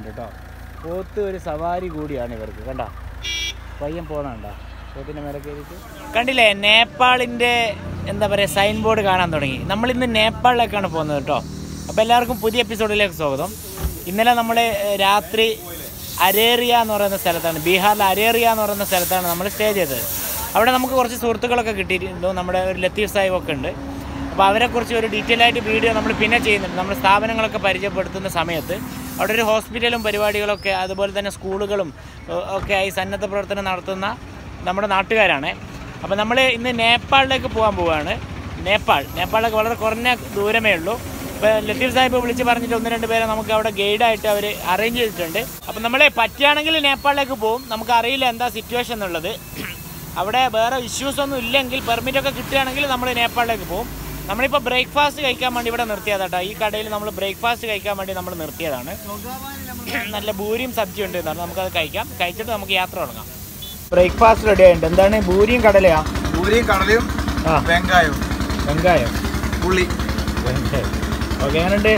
ഉണ്ട് കേട്ടോ. പോത്ത് ഒരു സവാരി കൂടിയാണ് ഇവർക്ക്. കണ്ട പയ്യൻ പോകുന്നുണ്ടോ പോത്തിൻ്റെ മേലെ കയറിയിട്ട്? കണ്ടില്ലേ, നേപ്പാളിൻ്റെ എന്താ പറയുക സൈൻ ബോർഡ് കാണാൻ തുടങ്ങി. നമ്മളിന്ന് നേപ്പാളിലേക്കാണ് പോകുന്നത് കേട്ടോ. അപ്പോൾ എല്ലാവർക്കും പുതിയ എപ്പിസോഡിലേക്ക് സ്വാഗതം. ഇന്നലെ നമ്മൾ രാത്രി അരേറിയ എന്ന് പറയുന്ന സ്ഥലത്താണ്, ബീഹാറിലെ അരേറിയ എന്ന് പറയുന്ന സ്ഥലത്താണ് നമ്മൾ സ്റ്റേ ചെയ്തത്. അവിടെ നമുക്ക് കുറച്ച് സുഹൃത്തുക്കളൊക്കെ കിട്ടിയിട്ടുണ്ട്. നമ്മുടെ ഒരു ലത്തീഫ് സാഹിബൊക്കെ ഉണ്ട്. അപ്പോൾ അവരെക്കുറിച്ച് ഒരു ഡീറ്റെയിൽ ആയിട്ട് വീഡിയോ നമ്മൾ പിന്നെ ചെയ്യുന്നുണ്ട്. നമ്മൾ സ്ഥാപനങ്ങളൊക്കെ പരിചയപ്പെടുത്തുന്ന സമയത്ത് അവിടെ ഒരു ഹോസ്പിറ്റലും പരിപാടികളൊക്കെ അതുപോലെ തന്നെ സ്കൂളുകളും ഒക്കെ ആയി സന്നദ്ധ പ്രവർത്തനം നടത്തുന്ന നമ്മുടെ നാട്ടുകാരാണ്. അപ്പോൾ നമ്മൾ ഇന്ന് നേപ്പാളിലേക്ക് പോകാൻ പോവുകയാണ്. നേപ്പാളിലേക്ക് വളരെ കുറഞ്ഞ ദൂരമേ ഉള്ളൂ. ഇപ്പോൾ ലത്തീഫ് സാഹിബ് വിളിച്ച് പറഞ്ഞിട്ട് 1-2 പേരെ നമുക്ക് അവിടെ ഗൈഡായിട്ട് അവർ അറേഞ്ച് ചെയ്തിട്ടുണ്ട്. അപ്പോൾ നമ്മൾ പറ്റുകയാണെങ്കിൽ നേപ്പാളിലേക്ക് പോകും. നമുക്കറിയില്ല എന്താ സിറ്റുവേഷൻ എന്നുള്ളത്. അവിടെ വേറെ ഇഷ്യൂസൊന്നും ഇല്ലെങ്കിൽ പെർമിറ്റൊക്കെ കിട്ടുകയാണെങ്കിൽ നമ്മൾ നേപ്പാളിലേക്ക് പോകും. നമ്മളിപ്പോൾ ബ്രേക്ക്ഫാസ്റ്റ് കഴിക്കാൻ വേണ്ടി ഇവിടെ നിർത്തിയതാട്ടോ. ഈ കടയിൽ നമ്മൾ ബ്രേക്ക്ഫാസ്റ്റ് കഴിക്കാൻ വേണ്ടി നമ്മൾ നിർത്തിയതാണ്. നല്ല ഭൂരിയും സബ്ജിയും ഉണ്ട് എന്നാണ്. നമുക്കത് കഴിക്കാം. കഴിച്ചിട്ട് നമുക്ക് യാത്ര തുടങ്ങാം. ബ്രേക്ക്ഫാസ്റ്റ് റെഡി ആയിട്ടുണ്ട്. എന്താണ്? ഭൂരിയും കടലയാ? ഭൂരിയും കടലയും വെങ്കായം പുളി. ഓക്കെ, എങ്ങനെയുണ്ട്?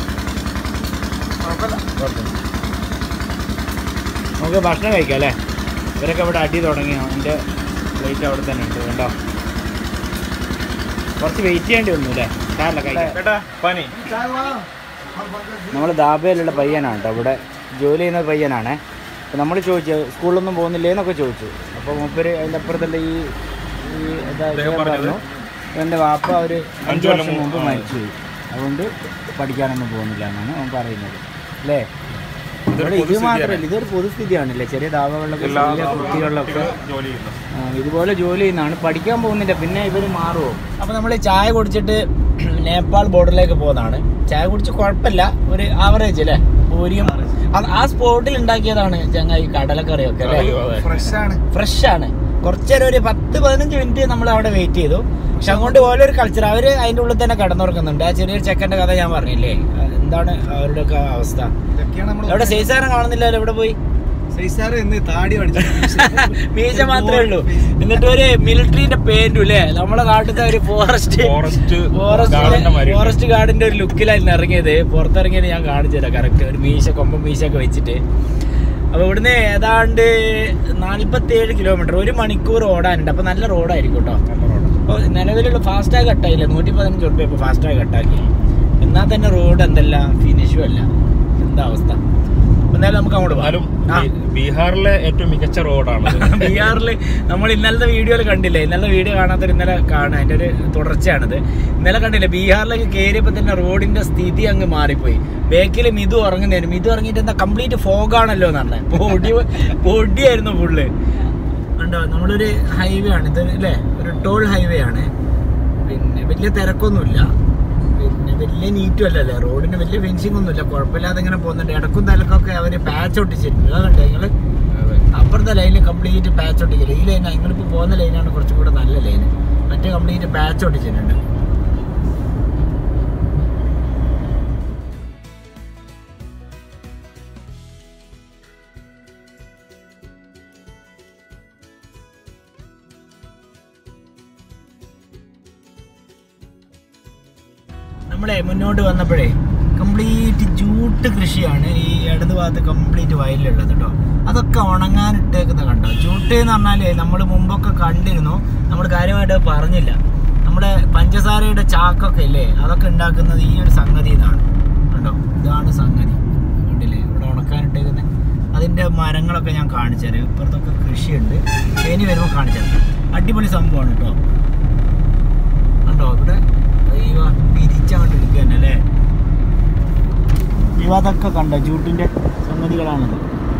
നമുക്ക് ഭക്ഷണം കഴിക്കാം അല്ലേ? ഇവരൊക്കെ ഇവിടെ അടി തുടങ്ങിയോ? എൻ്റെ പ്ലേറ്റ് അവിടെ തന്നെ ഉണ്ട്. കണ്ടോ, കുറച്ച് വെയിറ്റ് ചെയ്യേണ്ടി വന്നു അല്ലേ? പനി. നമ്മൾ ദാബയിലുള്ള പയ്യനാണ് കേട്ടോ. ഇവിടെ ജോലി ചെയ്യുന്ന പയ്യനാണ്. അപ്പോൾ നമ്മൾ ചോദിച്ചു സ്കൂളിലൊന്നും പോകുന്നില്ലേ എന്നൊക്കെ ചോദിച്ചു. അപ്പോൾ മൂപ്പര് അതിൻ്റെ അപ്പുറത്തുള്ള ഈ പറഞ്ഞു എൻ്റെ വാപ്പ ഒരു 5 വർഷം മുമ്പ് മരിച്ചു പോയി, അതുകൊണ്ട് പഠിക്കാനൊന്നും പോകുന്നില്ല എന്നാണ് അവൻ പറയുന്നത് അല്ലേ? ഇത് മാത്രമല്ല, ഇതൊരു പൊതുസ്ഥിതിയാണല്ലേ. ചെറിയ ദാബകളിലൊക്കെ ചെറിയ കുട്ടികളിലൊക്കെ ഇതുപോലെ ജോലി ചെയ്യുന്നതാണ്. പഠിക്കാൻ പോകുന്നില്ല, പിന്നെ ഇവർ മാറുമോ? അപ്പോൾ നമ്മൾ ചായ കുടിച്ചിട്ട് നേപ്പാൾ ബോർഡറിലേക്ക് പോകുന്നതാണ്. ചായ കുടിച്ച് കുഴപ്പമില്ല, ഒരു ആവറേജ് അല്ലേ? പൂരിയും ആ സ്പോട്ടിൽ ഉണ്ടാക്കിയതാണ് ചങ്ങായി കടലക്കറിയൊക്കെ അല്ലേ? ഫ്രഷ് ആണ്. കുറച്ചേരം ഒരു 10-15 മിനിറ്റ് നമ്മൾ അവിടെ വെയിറ്റ് ചെയ്തു. പക്ഷെ അങ്ങോട്ട് പോലെ ഒരു കൾച്ചർ. അവർ അതിൻ്റെ ഉള്ളിൽ തന്നെ കടന്നുറക്കുന്നുണ്ട്. ആ ചെറിയൊരു ചെക്കൻ്റെ കഥ ഞാൻ പറഞ്ഞില്ലേ, എന്താണ് അവരുടെയൊക്കെ അവസ്ഥ? അവിടെ സൈസാരം കാണുന്നില്ലല്ലോ. എവിടെ പോയി മീശ മാത്രമേ ഉള്ളൂ. എന്നിട്ട് ഒരു മിലിറ്ററിന്റെ പെയിന്റും അല്ലേ? നമ്മുടെ നാട്ടിലത്തെ ഒരു ഫോറസ്റ്റ് ഗാർഡിന്റെ ഒരു ലുക്കിലായിരുന്നു ഇറങ്ങിയത്. പുറത്തിറങ്ങിയത് ഞാൻ കാണിച്ചു തരാം കറക്റ്റ്. ഒരു കൊമ്പൻ മീശയൊക്കെ വെച്ചിട്ട്. അപ്പോൾ ഇവിടുന്ന് ഏതാണ്ട് 47 കിലോമീറ്റർ, 1 മണിക്കൂർ ഓടാനുണ്ട്. അപ്പോൾ നല്ല റോഡായിരിക്കും കേട്ടോ. അപ്പോൾ നിലവിലുള്ള ഫാസ്റ്റാഗ് കട്ടായില്ല, 115 റുപ്യ ഇപ്പോൾ ഫാസ്റ്റാഗ് കട്ടാക്കി. എന്നാൽ തന്നെ റോഡ് എന്തെല്ലാം ഫിനിഷും അല്ല. എന്താ അവസ്ഥ? എന്നാലും നമുക്ക് അങ്ങോട്ട് പോകാം. ബീഹാറിലെ ഏറ്റവും മികച്ച റോഡാണ് ബീഹാറിൽ. നമ്മൾ ഇന്നലത്തെ വീഡിയോയിൽ കണ്ടില്ലേ? ഇന്നലെ വീഡിയോ കാണാത്തൊരു ഇന്നലെ കാണാം. അതിൻ്റെ ഒരു തുടർച്ചയാണിത്. ഇന്നലെ കണ്ടില്ലേ? ബീഹാറിലേക്ക് കയറിയപ്പോൾ തന്നെ റോഡിന്റെ സ്ഥിതി അങ്ങ് മാറിപ്പോയി. ബേക്കിൽ മിതു ഉറങ്ങുന്നതായിരുന്നു. മിതു ഇറങ്ങിയിട്ട് എന്താ കംപ്ലീറ്റ് ഫോഗാണല്ലോ എന്ന് പറഞ്ഞത്. പൊടിയായിരുന്നു ഫുള്ള്. ഉണ്ടോ? നമ്മളൊരു ഹൈവേ ആണ് ഇത് അല്ലേ? ഒരു ടോൾ ഹൈവേ ആണ്. പിന്നെ വലിയ തിരക്കൊന്നുമില്ല, പിന്നെ വലിയ നീറ്റും അല്ലല്ലേ. റോഡിന് വലിയ ഫെൻസിങ് ഒന്നുമില്ല, കുഴപ്പമില്ലാതെ ഇങ്ങനെ പോകുന്നുണ്ട്. ഇടക്കും തലക്കൊക്കെ അവർ പാച്ച് ഒട്ടിച്ചിട്ടുണ്ട്. അതുകൊണ്ട് ഞങ്ങൾ അപ്പുറത്തെ ലൈനിൽ കംപ്ലീറ്റ് പാച്ച് ഒട്ടിക്കില്ല. ഈ ലൈനാണ് നിങ്ങളിപ്പോൾ പോകുന്ന ലൈനാണ് കുറച്ചും കൂടെ നല്ല ലൈന്. മറ്റേ കംപ്ലീറ്റ് പാച്ച് ഒട്ടിച്ചിട്ടുണ്ട്. നമ്മളെ മുന്നോട്ട് വന്നപ്പോഴേ കംപ്ലീറ്റ് ജൂട്ട് കൃഷിയാണ് ഈ ഇടത് ഭാഗത്ത് കംപ്ലീറ്റ് വയലിലുള്ളത് കേട്ടോ. അതൊക്കെ ഉണങ്ങാനിട്ടേക്കുന്ന കണ്ടോ? ജൂട്ട് എന്ന് പറഞ്ഞാൽ നമ്മൾ മുമ്പൊക്കെ കണ്ടിരുന്നു, നമ്മൾ കാര്യമായിട്ട് പറഞ്ഞില്ല. നമ്മുടെ പഞ്ചസാരയുടെ ചാക്കൊക്കെ ഇല്ലേ, അതൊക്കെ ഉണ്ടാക്കുന്നത് ഈ ഒരു സംഗതി ഇതാണ് കണ്ടോ. ഇതാണ് സംഗതി, കണ്ടില്ലേ? ഇവിടെ ഉണക്കാനിട്ടേക്കുന്നത്. അതിൻ്റെ മരങ്ങളൊക്കെ ഞാൻ കാണിച്ചു തരാം. ഇപ്പുറത്തൊക്കെ കൃഷിയുണ്ട്. ഇനി വരുമ്പോൾ കാണിച്ചു തരാം. അടിപൊളി സംഭവമാണ് കേട്ടോ. കണ്ടോ? ഇവിടെ പിരിച്ചോണ്ടിരിക്കുക തന്നെ അല്ലേ? അതൊക്കെ കണ്ടോ? ജൂട്ടിന്റെ സംഗതികളാണത്.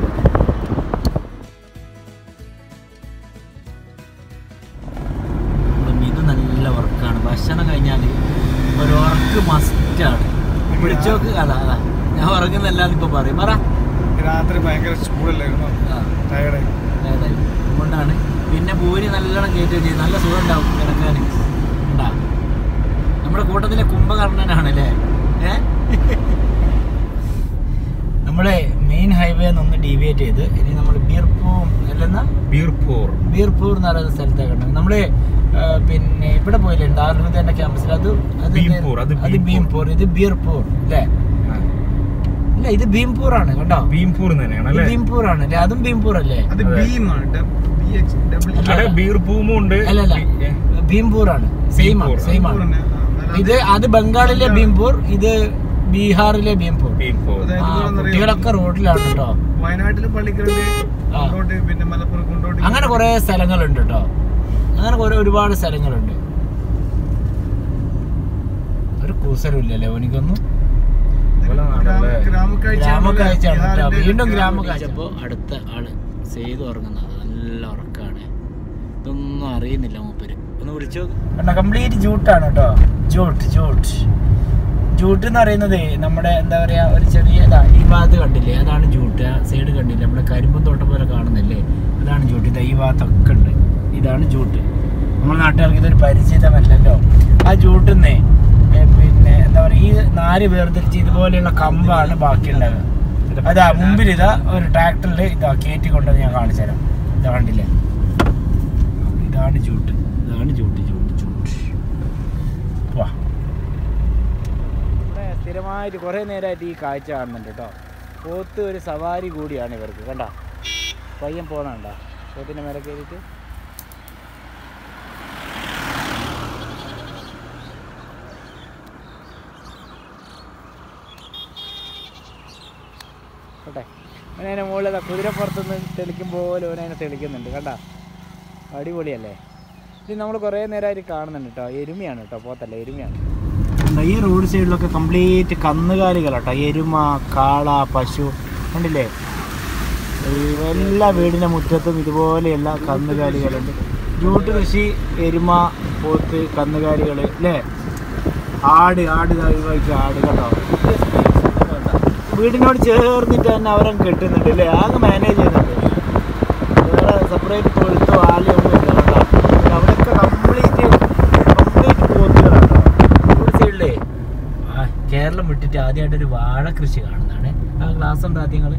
ഇത് നല്ല വർക്കാണ്. ഭക്ഷണം കഴിഞ്ഞാൽ ഒരു ഉറക്ക് മസ്റ്റാണ്. വിളിച്ചോക്ക്. അതാ ഞാൻ ഉറങ്ങുന്നല്ലാന്ന് ഇപ്പൊ പറയും. പറ. രാത്രി ഭയങ്കര ചൂടല്ലായിരുന്നു, അതുകൊണ്ടാണ്. പിന്നെ പൂരി നല്ലോണം കയറ്റുകയും ചെയ്യും. നല്ല സുഖം ഉണ്ടാവും കിടക്കാൻ. ഉണ്ടാ നമ്മുടെ കൂട്ടത്തിലെ കുംഭകർണനാണല്ലേ? നമ്മളെ മെയിൻ ഹൈവേ ഒന്ന് ഡീവിയേറ്റ് ചെയ്ത് ഇനി നമ്മൾ ബീർപൂർ എന്ന് പറയുന്ന സ്ഥലത്തേക്ക് ഉണ്ട്. നമ്മള് പിന്നെ ഇവിടെ പോയില്ലേ ദാറുൽഹുദയുടെ ക്യാമ്പസിൽ? അത് ഭീംപൂർ, ഇത് ബീർപൂർ അല്ലേ? അല്ല ഇത് ഭീംപൂർ ആണ് കേട്ടോ. ഭീംപൂർ തന്നെയാണ് അല്ലേ? ഭീംപൂർ ആണ് അല്ലേ? അതും ഭീംപൂർ അല്ലേ? അത് ഭീമാണ്. ബീർഭൂമും ഉണ്ട്. അല്ലല്ല, ഭീംപൂർ ആണ്. സെയിം ആണ്. ഇത് അത് ബംഗാളിലെ ഭീംപൂർ, ഇത് ബീഹാറിലെ ഭീംപൂർ. കുട്ടികളൊക്കെ റോഡിലാണ് കേട്ടോ. വയനാട്ടില് പള്ളിക്കലുണ്ട്, പിന്നെ മലപ്പുറം കൊണ്ടോട്ടി, അങ്ങനെ കുറെ സ്ഥലങ്ങളുണ്ട് കേട്ടോ. അങ്ങനെ ഒരുപാട് സ്ഥലങ്ങളുണ്ട്. ഒരു കൂസലുമില്ലല്ലേ എനിക്കൊന്നും. ഗ്രാമക്കാഴ്ചയാണ് കേട്ടോ. വീണ്ടും ഗ്രാമക്കാഴ്ച. അപ്പോ അടുത്ത ആള് ചെയ്ത് ഉറങ്ങുന്നത് നല്ല ഉറക്കാണ്. ഇതൊന്നും അറിയുന്നില്ല മൂപ്പര്. ഒന്ന് വിളിച്ചു കണ്ടോ. കംപ്ലീറ്റ് ജൂട്ടാണ് കേട്ടോ. ജൂട്ട് എന്ന് പറയുന്നത് നമ്മുടെ എന്താ പറയാ, ഒരു ചെറിയ ഈ ഭാഗത്ത് കണ്ടില്ലേ, അതാണ് ജൂട്ട്. ആ സൈഡ് കണ്ടില്ലേ, നമ്മുടെ കരിമ്പും തോട്ടം പോലെ കാണുന്നില്ലേ, അതാണ് ജൂട്ട്. ഇത് ഈ ഭാഗത്തൊക്കെ ഉണ്ട്. ഇതാണ് ജൂട്ട്. നമ്മുടെ നാട്ടുകാർക്ക് ഇതൊരു പരിചിതമല്ലല്ലോ. ആ ജൂട്ടിന്നേ പിന്നെ എന്താ പറയുക, ഈ നാല് വേർതിരിച്ച് ഇതുപോലെയുള്ള കമ്പാണ് ബാക്കിയുണ്ടാവുക. അതാ മുമ്പിൽ ഇതാ ഒരു ട്രാക്ടറിൽ ഇതാ കയറ്റി കൊണ്ടത് ഞാൻ കാണിച്ചു തരാം. ഇതാ കണ്ടില്ലേ, ഇതാണ് ജൂട്ട്. വാ, സ്ഥിരമായിട്ട് കുറേ നേരമായിട്ട് ഈ കാഴ്ച കാണുന്നുണ്ട് കേട്ടോ. പോത്ത് ഒരു സവാരി കൂടിയാണ് ഇവർക്ക്. കണ്ട പയ്യൻ പോകുന്നുണ്ട പോത്തിൻ്റെ മേലെ കയറിയിട്ട്. കേട്ടെ, അവനതിൻ്റെ മുകളിൽ കുതിരപ്പുറത്തുനിന്ന് തെളിക്കും പോലെ അവനതിനെ തെളിക്കുന്നുണ്ട്. കണ്ട അടിപൊളിയല്ലേ. ഇത് നമ്മൾ കുറേ നേരമായിട്ട് കാണുന്നുണ്ട് കേട്ടോ. എരുമയാണ് കേട്ടോ, പോത്തല്ല, എരുമയാണ്. ഈ റോഡ് സൈഡിലൊക്കെ കംപ്ലീറ്റ് കന്നുകാലികളാട്ടോ. എരുമ, കാള, പശു കണ്ടില്ലേ. എല്ലാ വീടിൻ്റെ മുറ്റത്തും ഇതുപോലെയുള്ള കന്നുകാലികളുണ്ട്. ജൂട്ട് കൃഷി, എരുമ, പോത്ത്, കന്നുകാലികൾ അല്ലേ. ആട് കേട്ടോ. വീടിനോട് ചേർന്നിട്ട് തന്നെ അവരെ കെട്ടുന്നുണ്ട് അല്ലേ. ആകെ മാനേജ് ചെയ്യുന്നുണ്ട്. വേറെ സെപ്പറേറ്റ് തൊഴുത്തോ ആലയോ ഒന്നും ഇല്ല കേട്ടോ. അവിടെയൊക്കെ കംപ്ലീറ്റ് പോത്തുകളാണ് കേട്ടോ. റോഡ് സൈഡിലേ കേരളം വിട്ടിട്ട് ആദ്യമായിട്ടൊരു വാഴ കൃഷി കാണുന്നതാണ്. ആ ഗ്ലാസ് ഉണ്ട് ആദ്യങ്ങൾ.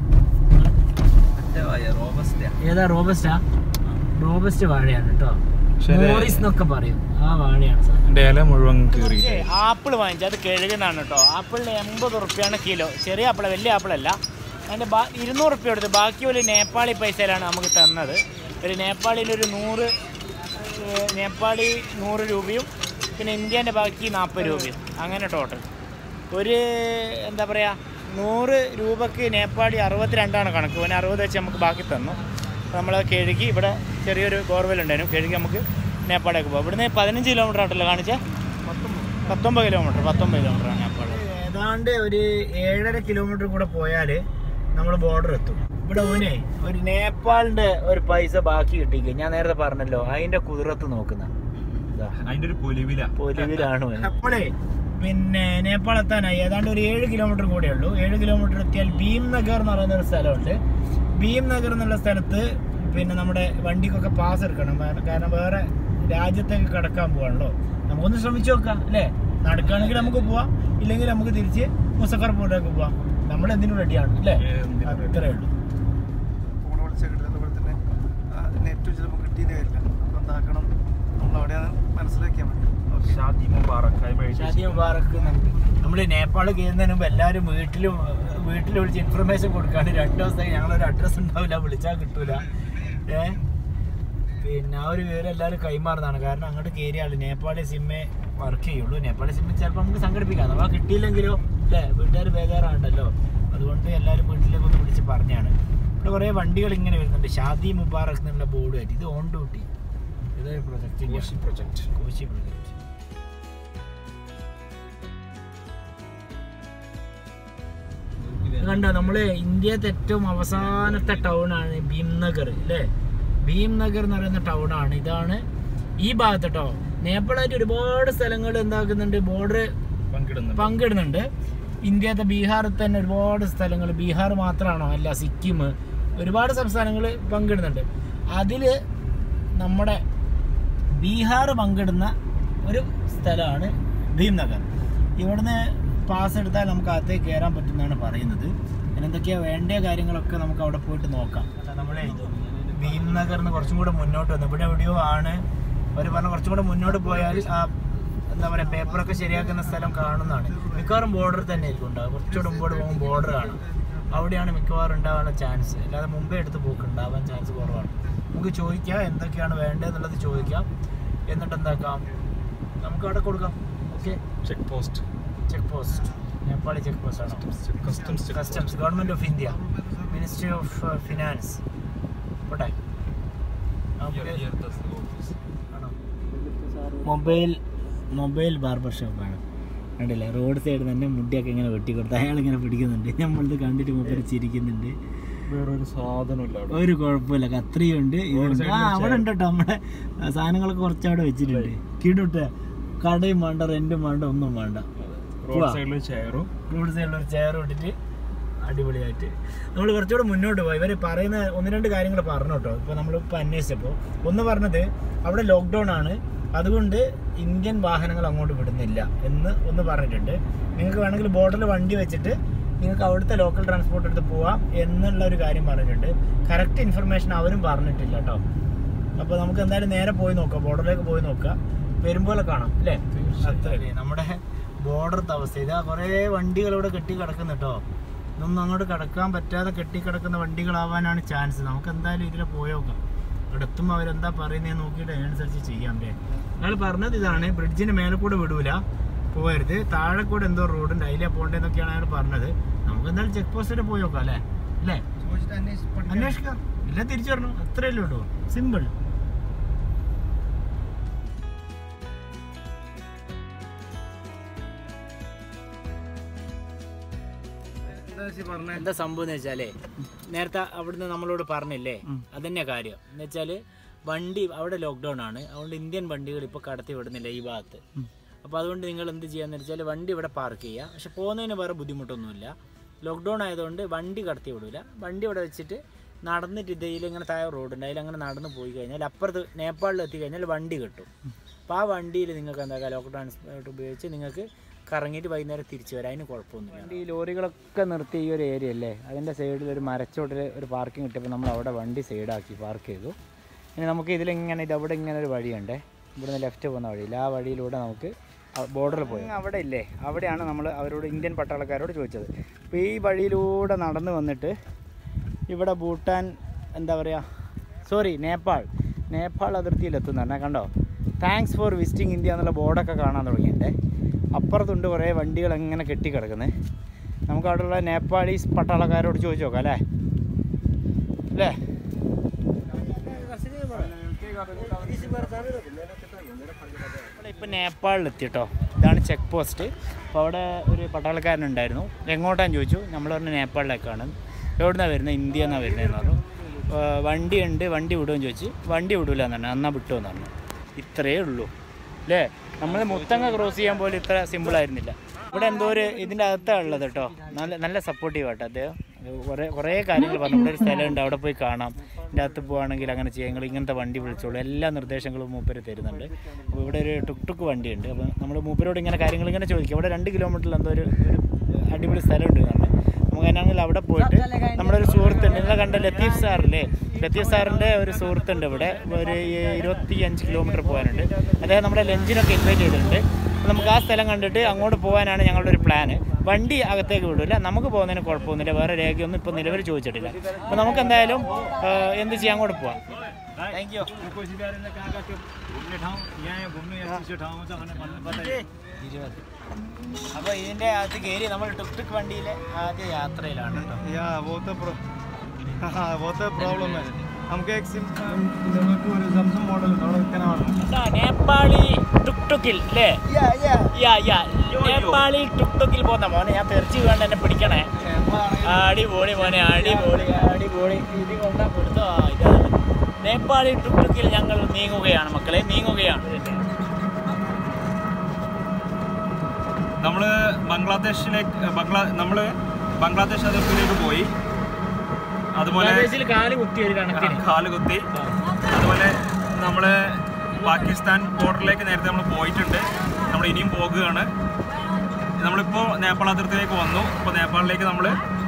ഏതാ? റോബസ്റ്റ് വാഴയാണ് കേട്ടോ. മോറിസ് എന്നൊക്കെ പറയും. ആ വാഴയാണ് മുഴുവൻ. ആപ്പിൾ വാങ്ങിച്ചത് അത് കഴുകുന്നതാണ് കേട്ടോ. ആപ്പിളിന് 80 റുപ്യാണ് കിലോ. ചെറിയ ആപ്പിള, വലിയ ആപ്പിളല്ല. അതിൻ്റെ 200 റുപ്യ കൊടുത്ത് ബാക്കി ഒരു നേപ്പാളി പൈസയിലാണ് നമുക്ക് തന്നത്. ഒരു നേപ്പാളിലൊരു 100 രൂപയും പിന്നെ ഇന്ത്യൻ്റെ ബാക്കി 40 രൂപയും, അങ്ങനെ ടോട്ടൽ. ഒരു എന്താ പറയുക, 100 രൂപക്ക് നേപ്പാളി 62 കണക്ക്. പിന്നെ 60 വെച്ച് നമുക്ക് ബാക്കി തന്നു. നമ്മൾ കഴുകി, ഇവിടെ ചെറിയൊരു ബോർവെല്ലുണ്ടായിരുന്നു, കഴുകി നമുക്ക് നേപ്പാളിലേക്ക് പോകും. ഇവിടുന്ന് 15 കിലോമീറ്റർ ആയിട്ടല്ലോ കാണിച്ചാൽ. 19 കിലോമീറ്ററാണ് നേപ്പാൾ. ഏതാണ്ട് ഒരു 7.5 കിലോമീറ്റർ കൂടെ പോയാൽ നമ്മൾ ബോർഡർ എത്തും. ഇവിടെ ഒരു നേപ്പാളിൻ്റെ ഒരു പൈസ ബാക്കി കിട്ടിക്കുക. ഞാൻ നേരത്തെ പറഞ്ഞല്ലോ, അതിൻ്റെ കുതിരത്ത് നോക്കുന്ന അതിൻ്റെ ഒരു പൊലിവിലാണ്. അപ്പോഴേ പിന്നെ നേപ്പാൾ എത്താനായി. ഏതാണ്ട് ഒരു 7 കിലോമീറ്റർ കൂടെ ഉള്ളൂ. 7 കിലോമീറ്റർ എത്തിയാൽ ഭീംനഗർ എന്ന് പറയുന്ന ഒരു സ്ഥലമുണ്ട്. ഭീംനഗർ എന്നുള്ള സ്ഥലത്ത് പിന്നെ നമ്മുടെ വണ്ടിക്കൊക്കെ പാസ് എടുക്കണം. കാരണം വേറെ രാജ്യത്തേക്ക് കടക്കാൻ പോകാണല്ലോ. നമുക്കൊന്ന് ശ്രമിച്ചു നോക്കാം അല്ലേ. നടക്കുകയാണെങ്കിൽ നമുക്ക് പോവാം, ഇല്ലെങ്കിൽ നമുക്ക് തിരിച്ച് മുസഫർപൂരിലേക്ക് പോവാം. നമ്മളെന്തിനും റെഡിയാണ് അല്ലേ. അത്രേ ഉള്ളൂ. ഷാദി മുബാറക്ക്. നമ്മൾ നേപ്പാൾ കയറുന്നതിന് മുമ്പ് എല്ലാവരും വീട്ടിൽ വിളിച്ച് ഇൻഫർമേഷൻ കൊടുക്കാണ്ട് 2 ദിവസത്തേക്ക് ഞങ്ങളൊരു അഡ്രസ്സ് ഉണ്ടാവില്ല, വിളിച്ചാൽ കിട്ടൂല. പിന്നെ ആ ഒരു വിവരം എല്ലാവരും കൈമാറുന്നതാണ്. കാരണം അങ്ങോട്ട് കയറിയാൽ നേപ്പാളി സിമ്മേ വർക്ക് ചെയ്യുള്ളൂ. നേപ്പാളി സിമ്മ് ചിലപ്പോൾ നമുക്ക് സംഘടിപ്പിക്കാം. അഥവാ കിട്ടിയില്ലെങ്കിലോ അല്ലേ, വീട്ടുകാർ ബേജാറാണ്ടല്ലോ. അതുകൊണ്ട് എല്ലാവരും വീട്ടിലേക്ക് ഒന്ന് വിളിച്ച് പറഞ്ഞാണ്. ഇവിടെ കുറേ വണ്ടികൾ ഇങ്ങനെ വരുന്നുണ്ട്. ഷാദി മുബാറക് എന്നുള്ള ബോർഡ് ആയിട്ട്. ഇത് ഓൺ ഡ്യൂട്ടി. ഇതൊരു പ്രൊജക്റ്റ്, കോശി പ്രൊജക്റ്റ്. കണ്ടോ, നമ്മള് ഇന്ത്യത്തെ ഏറ്റവും അവസാനത്തെ ടൗണാണ് ഭീംനഗർ അല്ലേ. ഭീംനഗർ എന്ന് പറയുന്ന ടൗണാണ്. ഇതാണ് ഈ ഭാഗത്ത് കേട്ടോ. നേപ്പാളായിട്ട് ഒരുപാട് സ്ഥലങ്ങൾ എന്താക്കുന്നുണ്ട്, ബോർഡർ പങ്കിടുന്നുണ്ട്. ഇന്ത്യത്തെ ബീഹാറിൽ തന്നെ ഒരുപാട് സ്ഥലങ്ങൾ, ബീഹാർ മാത്രമാണോ അല്ല, സിക്കിം, ഒരുപാട് സംസ്ഥാനങ്ങൾ പങ്കിടുന്നുണ്ട്. അതിൽ നമ്മുടെ ബീഹാർ പങ്കിടുന്ന ഒരു സ്ഥലമാണ് ഭീംനഗർ. ഇവിടുന്ന് പാസ് എടുത്താൽ നമുക്ക് അകത്തേക്ക് കയറാൻ പറ്റുന്നതാണ് പറയുന്നത്. അതിനെന്തൊക്കെയാണ് വേണ്ട കാര്യങ്ങളൊക്കെ നമുക്ക് അവിടെ പോയിട്ട് നോക്കാം. നമ്മളെ ഭീംനഗറിന് കുറച്ചും കൂടെ മുന്നോട്ട് വന്നു. ഇവിടെ എവിടെയോ ആണ് അവർ പറഞ്ഞ കുറച്ചും കൂടെ മുന്നോട്ട് പോയാൽ എന്താ പറയുക പേപ്പറൊക്കെ ശരിയാക്കുന്ന സ്ഥലം കാണുന്നതാണ്. മിക്കവാറും ബോർഡർ തന്നെ ആയിരിക്കും ഉണ്ടാവുക. കുറച്ചുകൂടെ മുമ്പോട്ട് പോകുമ്പോൾ ബോർഡർ കാണും, അവിടെയാണ് മിക്കവാറും ഉണ്ടാവാനുള്ള ചാൻസ്. അല്ലാതെ മുമ്പേ എടുത്ത് പോക്ക് ഉണ്ടാവാൻ ചാൻസ് കുറവാണ്. നമുക്ക് ചോദിക്കാം എന്തൊക്കെയാണ് വേണ്ടതെന്നുള്ളത് ചോദിക്കാം, എന്നിട്ട് എന്താക്കാം നമുക്ക് അവിടെ കൊടുക്കാം. Okay, check post Nepali check post ആണോ? Customs, government of India, ministry of finance. പോട്ടെ, മൊബൈൽ ബാർബർ ഷോപ്പാണ്. കണ്ടില്ല, റോഡ് സൈഡ് തന്നെ മുടിയൊക്കെ ഇങ്ങനെ വെട്ടിക്കൊടുത്ത് അയാളിങ്ങനെ പിടിക്കുന്നുണ്ട്. നമ്മളിത് കണ്ടിട്ട് മൂപ്പര് ചിരിക്കുന്നുണ്ട്. വേറൊരു സാധനമില്ല, ഒരു കുഴപ്പമില്ല, കത്രിയുണ്ട്. അവിടെ ഉണ്ട് കേട്ടോ, നമ്മുടെ സാധനങ്ങളൊക്കെ കുറച്ച് അവിടെ വെച്ചിട്ടുണ്ട്. കിടട്ടെ, കടയും വേണ്ട, റെന്റും വേണ്ട, ഒന്നും വേണ്ട. റോഡ് സൈഡിലൊരു ചെയർ ഇട്ടിട്ട് അടിപൊളിയായിട്ട് നമ്മൾ കുറച്ചുകൂടെ മുന്നോട്ട് പോയി. ഇവർ പറയുന്ന 1-2 കാര്യങ്ങൾ പറഞ്ഞു കേട്ടോ. ഇപ്പോൾ നമ്മളിപ്പോൾ അന്വേഷിച്ചപ്പോൾ ഒന്ന് പറഞ്ഞത് അവിടെ ലോക്ക്ഡൗൺ ആണ്, അതുകൊണ്ട് ഇന്ത്യൻ വാഹനങ്ങൾ അങ്ങോട്ട് വിടുന്നില്ല എന്ന് ഒന്ന് പറഞ്ഞിട്ടുണ്ട്. നിങ്ങൾക്ക് വേണമെങ്കിൽ ബോർഡറിൽ വണ്ടി വെച്ചിട്ട് നിങ്ങൾക്ക് അവിടുത്തെ ലോക്കൽ ട്രാൻസ്പോർട്ട് എടുത്ത് പോവാം എന്നുള്ള ഒരു കാര്യം പറഞ്ഞിട്ടുണ്ട്. കറക്റ്റ് ഇൻഫർമേഷൻ അവരും പറഞ്ഞിട്ടില്ല കേട്ടോ. അപ്പോൾ നമുക്ക് എന്തായാലും നേരെ പോയി നോക്കാം, ബോർഡറിലേക്ക് പോയി നോക്കാം, വരുമ്പോലെ കാണാം അല്ലേ. അത്രേ നമ്മുടെ ബോർഡറത്തെ അവസ്ഥ. ഇതാ കുറേ വണ്ടികൾ ഇവിടെ കെട്ടി കിടക്കുന്നു കേട്ടോ. ഇതൊന്നും അങ്ങോട്ട് കിടക്കാൻ പറ്റാതെ കെട്ടിക്കിടക്കുന്ന വണ്ടികളാവാനാണ് ചാൻസ്. നമുക്ക് എന്തായാലും ഇതിൽ പോയി നോക്കാം. ഇവിടെ എത്തുമ്പോൾ അവരെന്താ പറയുന്നത് നോക്കിയിട്ട് അതിനനുസരിച്ച് ചെയ്യാം. ഞങ്ങൾ പറഞ്ഞത് ഇതാണ്, ബ്രിഡ്ജിൻ്റെ മേലെ കൂടെ വിടൂല, പോകരുത്, താഴെ കൂടെ എന്തോ റോഡുണ്ട്, അതിലേ പോകേണ്ടതെന്നൊക്കെയാണ് അയാൾ പറഞ്ഞത്. നമുക്ക് എന്തായാലും ചെക്ക് പോസ്റ്റിൽ പോയി നോക്കാം അല്ലേ. അന്വേഷിക്കാം, എല്ലാം തിരിച്ചു വരണം, അത്രയല്ലേ ഉള്ളൂ, സിമ്പിൾ. എന്താ സംഭവം എന്ന് വെച്ചാലേ, നേരത്തെ അവിടുന്ന് നമ്മളോട് പറഞ്ഞില്ലേ, അതന്നെ കാര്യം എന്ന് വെച്ചാല് വണ്ടി അവിടെ ലോക്ക്ഡൗൺ ആണ്, അതുകൊണ്ട് ഇന്ത്യൻ വണ്ടികൾ ഇപ്പോൾ കടത്തി വിടുന്നില്ല ഈ ഭാഗത്ത്. അപ്പോൾ അതുകൊണ്ട് നിങ്ങൾ എന്ത് ചെയ്യാന്ന് വെച്ചാൽ വണ്ടി ഇവിടെ പാർക്ക് ചെയ്യുക. പക്ഷെ പോകുന്നതിന് വേറെ ബുദ്ധിമുട്ടൊന്നുമില്ല. ലോക്ക്ഡൗൺ ആയതുകൊണ്ട് വണ്ടി കടത്തി വിടില്ല. വണ്ടി ഇവിടെ വെച്ചിട്ട് നടന്നിട്ട് ഇതിൽ ഇങ്ങനെ താഴെ റോഡുണ്ട്, അതിലങ്ങനെ നടന്ന് പോയി കഴിഞ്ഞാൽ അപ്പുറത്ത് നേപ്പാളിൽ എത്തി കഴിഞ്ഞാൽ വണ്ടി കിട്ടും. അപ്പോൾ ആ വണ്ടിയിൽ നിങ്ങൾക്ക് എന്താ ലോക്കൽ ട്രാൻസ്പോർട്ട് ഉപയോഗിച്ച് നിങ്ങൾക്ക് കറങ്ങിയിട്ട് വൈകുന്നേരം തിരിച്ചു വരാം, അതിന് കുഴപ്പമൊന്നുമില്ല. ഈ ലോറികളൊക്കെ നിർത്തി ഈ ഒരു ഏരിയ അല്ലേ, അതിൻ്റെ സൈഡിൽ ഒരു മരച്ചോട്ടിൽ ഒരു പാർക്കിംഗ് കിട്ടിയപ്പോൾ നമ്മൾ അവിടെ വണ്ടി സൈഡാക്കി പാർക്ക് ചെയ്തു. ഇനി നമുക്ക് ഇതിലിങ്ങനെ അവിടെ ഇങ്ങനെ ഒരു വഴിയുണ്ട്, ഇവിടുന്ന് ലെഫ്റ്റ് പോകുന്ന വഴിയില്ല, ആ വഴിയിലൂടെ നമുക്ക് ബോർഡറിൽ പോയി. അവിടെ ഇല്ലേ, അവിടെയാണ് നമ്മൾ അവരോട് ഇന്ത്യൻ പട്ടാളക്കാരോട് ചോദിച്ചത്. അപ്പോൾ ഈ വഴിയിലൂടെ നടന്ന് വന്നിട്ട് ഇവിടെ ഭൂട്ടാൻ എന്താ പറയുക, സോറി നേപ്പാൾ അതിർത്തിയിലെത്തുന്ന പറഞ്ഞാൽ കണ്ടോ, താങ്ക്സ് ഫോർ വിസിറ്റിംഗ് ഇന്ത്യ എന്നുള്ള ബോർഡൊക്കെ കാണാൻ തുടങ്ങിയിട്ടുണ്ട്. അപ്പുറത്തുണ്ട് കുറേ വണ്ടികൾ എങ്ങനെ കെട്ടിക്കിടക്കുന്നത്. നമുക്ക് അവിടെയുള്ള നേപ്പാളീസ് പട്ടാളക്കാരോട് ചോദിച്ചു നോക്കാം അല്ലേ. ഇപ്പം നേപ്പാളിലെത്തി കേട്ടോ, ഇതാണ് ചെക്ക് പോസ്റ്റ്. അപ്പോൾ അവിടെ ഒരു പട്ടാളക്കാരനുണ്ടായിരുന്നു, എങ്ങോട്ടാന്ന് ചോദിച്ചു, നമ്മൾ പറഞ്ഞു നേപ്പാളിലേക്കാണ്. എവിടുന്നാണ് വരുന്നത്, ഇന്ത്യ എന്നാണ് വരുന്നതെന്ന് പറഞ്ഞു. വണ്ടിയുണ്ട്, വണ്ടി വിടുമെന്ന് ചോദിച്ചു, വണ്ടി വിടില്ല എന്ന് പറഞ്ഞു, എന്നാൽ വിട്ടുമെന്ന് പറഞ്ഞു. ഇത്രയേ ഉള്ളൂ അല്ലേ. നമ്മൾ മുത്തങ്ങ ക്രോസ് ചെയ്യാൻ പോലും ഇത്ര സിമ്പിളായിരുന്നില്ല. ഇവിടെ എന്തോ ഒരു ഇതിൻ്റെ അകത്താണ് ഉള്ളത് കേട്ടോ, നല്ല സപ്പോർട്ടീവ് ആട്ടോ അദ്ദേഹം. കുറേ കാര്യങ്ങൾ പറഞ്ഞു. ഇവിടെ ഒരു സ്ഥലമുണ്ട്, അവിടെ പോയി കാണാം, ഇതിൻ്റെ അകത്ത് പോകുകയാണെങ്കിൽ അങ്ങനെ ചെയ്യാം, നിങ്ങൾ ഇങ്ങനത്തെ വണ്ടി വിളിച്ചോളൂ, എല്ലാ നിർദ്ദേശങ്ങളും മൂപ്പര് തരുന്നുണ്ട്. അപ്പോൾ ഇവിടെ ഒരു ടുക്ക് വണ്ടിയുണ്ട്. അപ്പോൾ നമ്മൾ മൂപ്പരോട് ഇങ്ങനെ കാര്യങ്ങൾ ഇങ്ങനെ ചോദിക്കും. ഇവിടെ 2 കിലോമീറ്ററിൽ എന്തോ ഒരു അടിപൊളി സ്ഥലമുണ്ട് എന്നാണ്. നമുക്ക് അതിനാണെങ്കിൽ അവിടെ പോയിട്ട് നമ്മുടെ ഒരു സുഹൃത്തുണ്ട്, നിങ്ങളെ കണ്ട ലത്തീഫ് സാറില്ലേ, ലത്തീഫ് സാറിൻ്റെ ഒരു സുഹൃത്തുണ്ട് ഇവിടെ, ഒരു 25 കിലോമീറ്റർ പോകാനുണ്ട്. അദ്ദേഹം നമ്മുടെ ലഞ്ചിനൊക്കെ ഇൻവൈറ്റ് ചെയ്തിട്ടുണ്ട്. അപ്പോൾ നമുക്ക് ആ സ്ഥലം കണ്ടിട്ട് അങ്ങോട്ട് പോകാനാണ് ഞങ്ങളുടെ ഒരു പ്ലാന്. വണ്ടി അകത്തേക്ക് വിടില്ല, നമുക്ക് പോകുന്നതിന് കുഴപ്പമൊന്നുമില്ല, വേറെ രേഖയൊന്നും ഇപ്പോൾ നിലവിൽ ചോദിച്ചിട്ടില്ല. അപ്പോൾ നമുക്ക് എന്തായാലും എന്ത് ചെയ്യാൻ അങ്ങോട്ട് പോവാം. Thank you. അപ്പോൾ ഇതിൻ്റെ അകത്ത് കയറി നമ്മൾ ടുക്ക് വണ്ടിയിലെ ആദ്യ യാത്രയിലാണ് കേട്ടോ. നേപ്പാളി ടുക്ടുക്കിൽ അല്ലേ, നേപ്പാളി ടുക്ടുക്കിൽ പോകുന്ന മോനെ, ഞാൻ തെറിച്ച് വേണ്ട എന്നെ പിടിക്കണേ. അടിപൊളി മോനെ, അടിപൊളി ഇത് കൊണ്ടാ കൊടുത്തോ. ഇതാണ് നേപ്പാളി ടുക്ടുക്കിൽ ഞങ്ങൾ നീങ്ങുകയാണ് മക്കളെ, നീങ്ങുകയാണ്. നമ്മൾ ബംഗ്ലാദേശ് അതിർത്തിയിലേക്ക് പോയി. അതുപോലെ കാല് കുത്തി. അതുപോലെ നമ്മൾ പാകിസ്ഥാൻ ബോർഡറിലേക്ക് നേരത്തെ നമ്മൾ പോയിട്ടുണ്ട്, നമ്മൾ ഇനിയും പോകുകയാണ്. നമ്മളിപ്പോൾ നേപ്പാൾ അതിർത്തിയിലേക്ക് വന്നു. ഇപ്പോൾ നേപ്പാളിലേക്ക് നമ്മൾ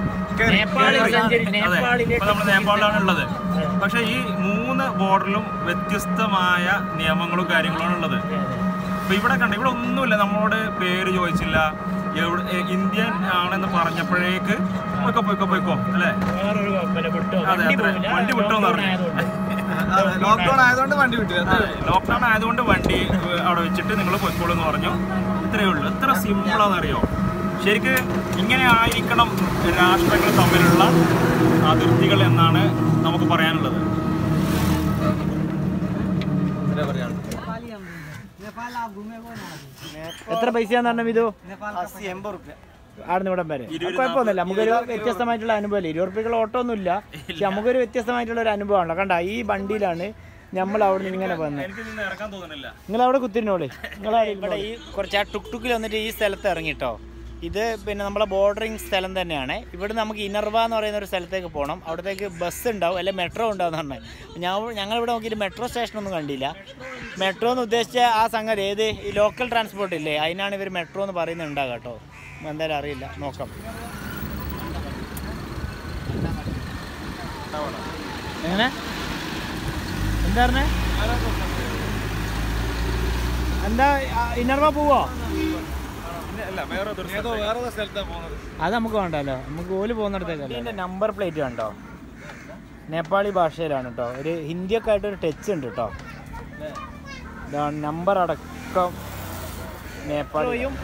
നമ്മൾ നേപ്പാളിലാണ് ഉള്ളത്. പക്ഷേ ഈ 3 ബോർഡറിലും വ്യത്യസ്തമായ നിയമങ്ങളും കാര്യങ്ങളുമാണ് ഉള്ളത്. അപ്പോൾ ഇവിടെ കണ്ട ഇവിടെ ഒന്നുമില്ല, നമ്മളോട് പേര് ചോദിച്ചില്ല, ഇന്ത്യൻ ആണെന്ന് പറഞ്ഞപ്പോഴേക്ക് പോയിക്കോ അല്ലേ? അതെ, വണ്ടി വിട്ടോന്ന് പറഞ്ഞു. ലോക്ക്ഡൌൺ ആയതുകൊണ്ട് വണ്ടി വിട്ടു. ലോക്ക്ഡൌൺ ആയതുകൊണ്ട് വണ്ടി അവിടെ വെച്ചിട്ട് നിങ്ങൾ പോയിക്കോളൂ എന്ന് പറഞ്ഞു. ഇത്രയേ ഉള്ളൂ. എത്ര സിമ്പിളാണെന്നറിയോ? ശരിക്ക് ഇങ്ങനെ ആയിരിക്കണം രാഷ്ട്രങ്ങൾ തമ്മിലുള്ള അതിർത്തികൾ എന്നാണ് നമുക്ക് പറയാനുള്ളത്. എത്ര പൈസയാന്ന് പറഞ്ഞ ഇത്? ആടുന്ന് ഇവിടം വരെ കുഴപ്പമൊന്നുമില്ല. നമുക്കൊരു വ്യത്യസ്തമായിട്ടുള്ള അനുഭവമല്ലേ. 20 റുപ്യക്കുള്ള ഓട്ടോ ഒന്നും ഇല്ല, പക്ഷെ നമുക്കൊരു വ്യത്യസ്തമായിട്ടുള്ള ഒരു അനുഭവമാണല്ലോ. കണ്ട ഈ വണ്ടിയിലാണ് നമ്മൾ അവിടെ നിന്ന് ഇങ്ങനെ വന്നത്. നിങ്ങൾ അവിടെ കുത്തിരിനോളെ. നിങ്ങൾ ഇവിടെ ഈ കുറച്ച് ആ ടുക്ടുക്കിൽ വന്നിട്ട് ഈ സ്ഥലത്ത് ഇറങ്ങിട്ടോ. ഇത് പിന്നെ നമ്മളെ ബോർഡറിങ് സ്ഥലം തന്നെയാണ്. ഇവിടെ നമുക്ക് ഇനർവ എന്ന് പറയുന്ന ഒരു സ്ഥലത്തേക്ക് പോകണം. അവിടത്തേക്ക് ബസ് ഉണ്ടാവും, അല്ലെങ്കിൽ മെട്രോ ഉണ്ടാവും എന്ന് പറഞ്ഞത്. ഞങ്ങളിവിടെ നോക്കിയിട്ട് മെട്രോ സ്റ്റേഷനൊന്നും കണ്ടില്ല. മെട്രോ എന്ന് ഉദ്ദേശിച്ച ആ സംഗതി ഏത് ഈ ലോക്കൽ ട്രാൻസ്പോർട്ട് ഇല്ലേ, അതിനാണ് ഇവർ മെട്രോ എന്ന് പറയുന്നത് ഉണ്ടാകുക കേട്ടോ. എന്തായാലും അറിയില്ല, നോക്കാം. എങ്ങനെ എന്താ പറഞ്ഞേ? എന്താ ഇനർവ പോവോ? അത് നമുക്ക് വേണ്ടല്ലോ, നമുക്ക് ഓല് പോകുന്നിടത്തേക്കല്ല. ഇതിൻ്റെ നമ്പർ പ്ലേറ്റ് കണ്ടോ, നേപ്പാളി ഭാഷയിലാണ് കേട്ടോ. ഒരു ഹിന്ദിയൊക്കെ ആയിട്ടൊരു ടച്ച് ഉണ്ട് കേട്ടോ. ഇതാണ് നമ്പർ അടക്കം നേപ്പാളിയും.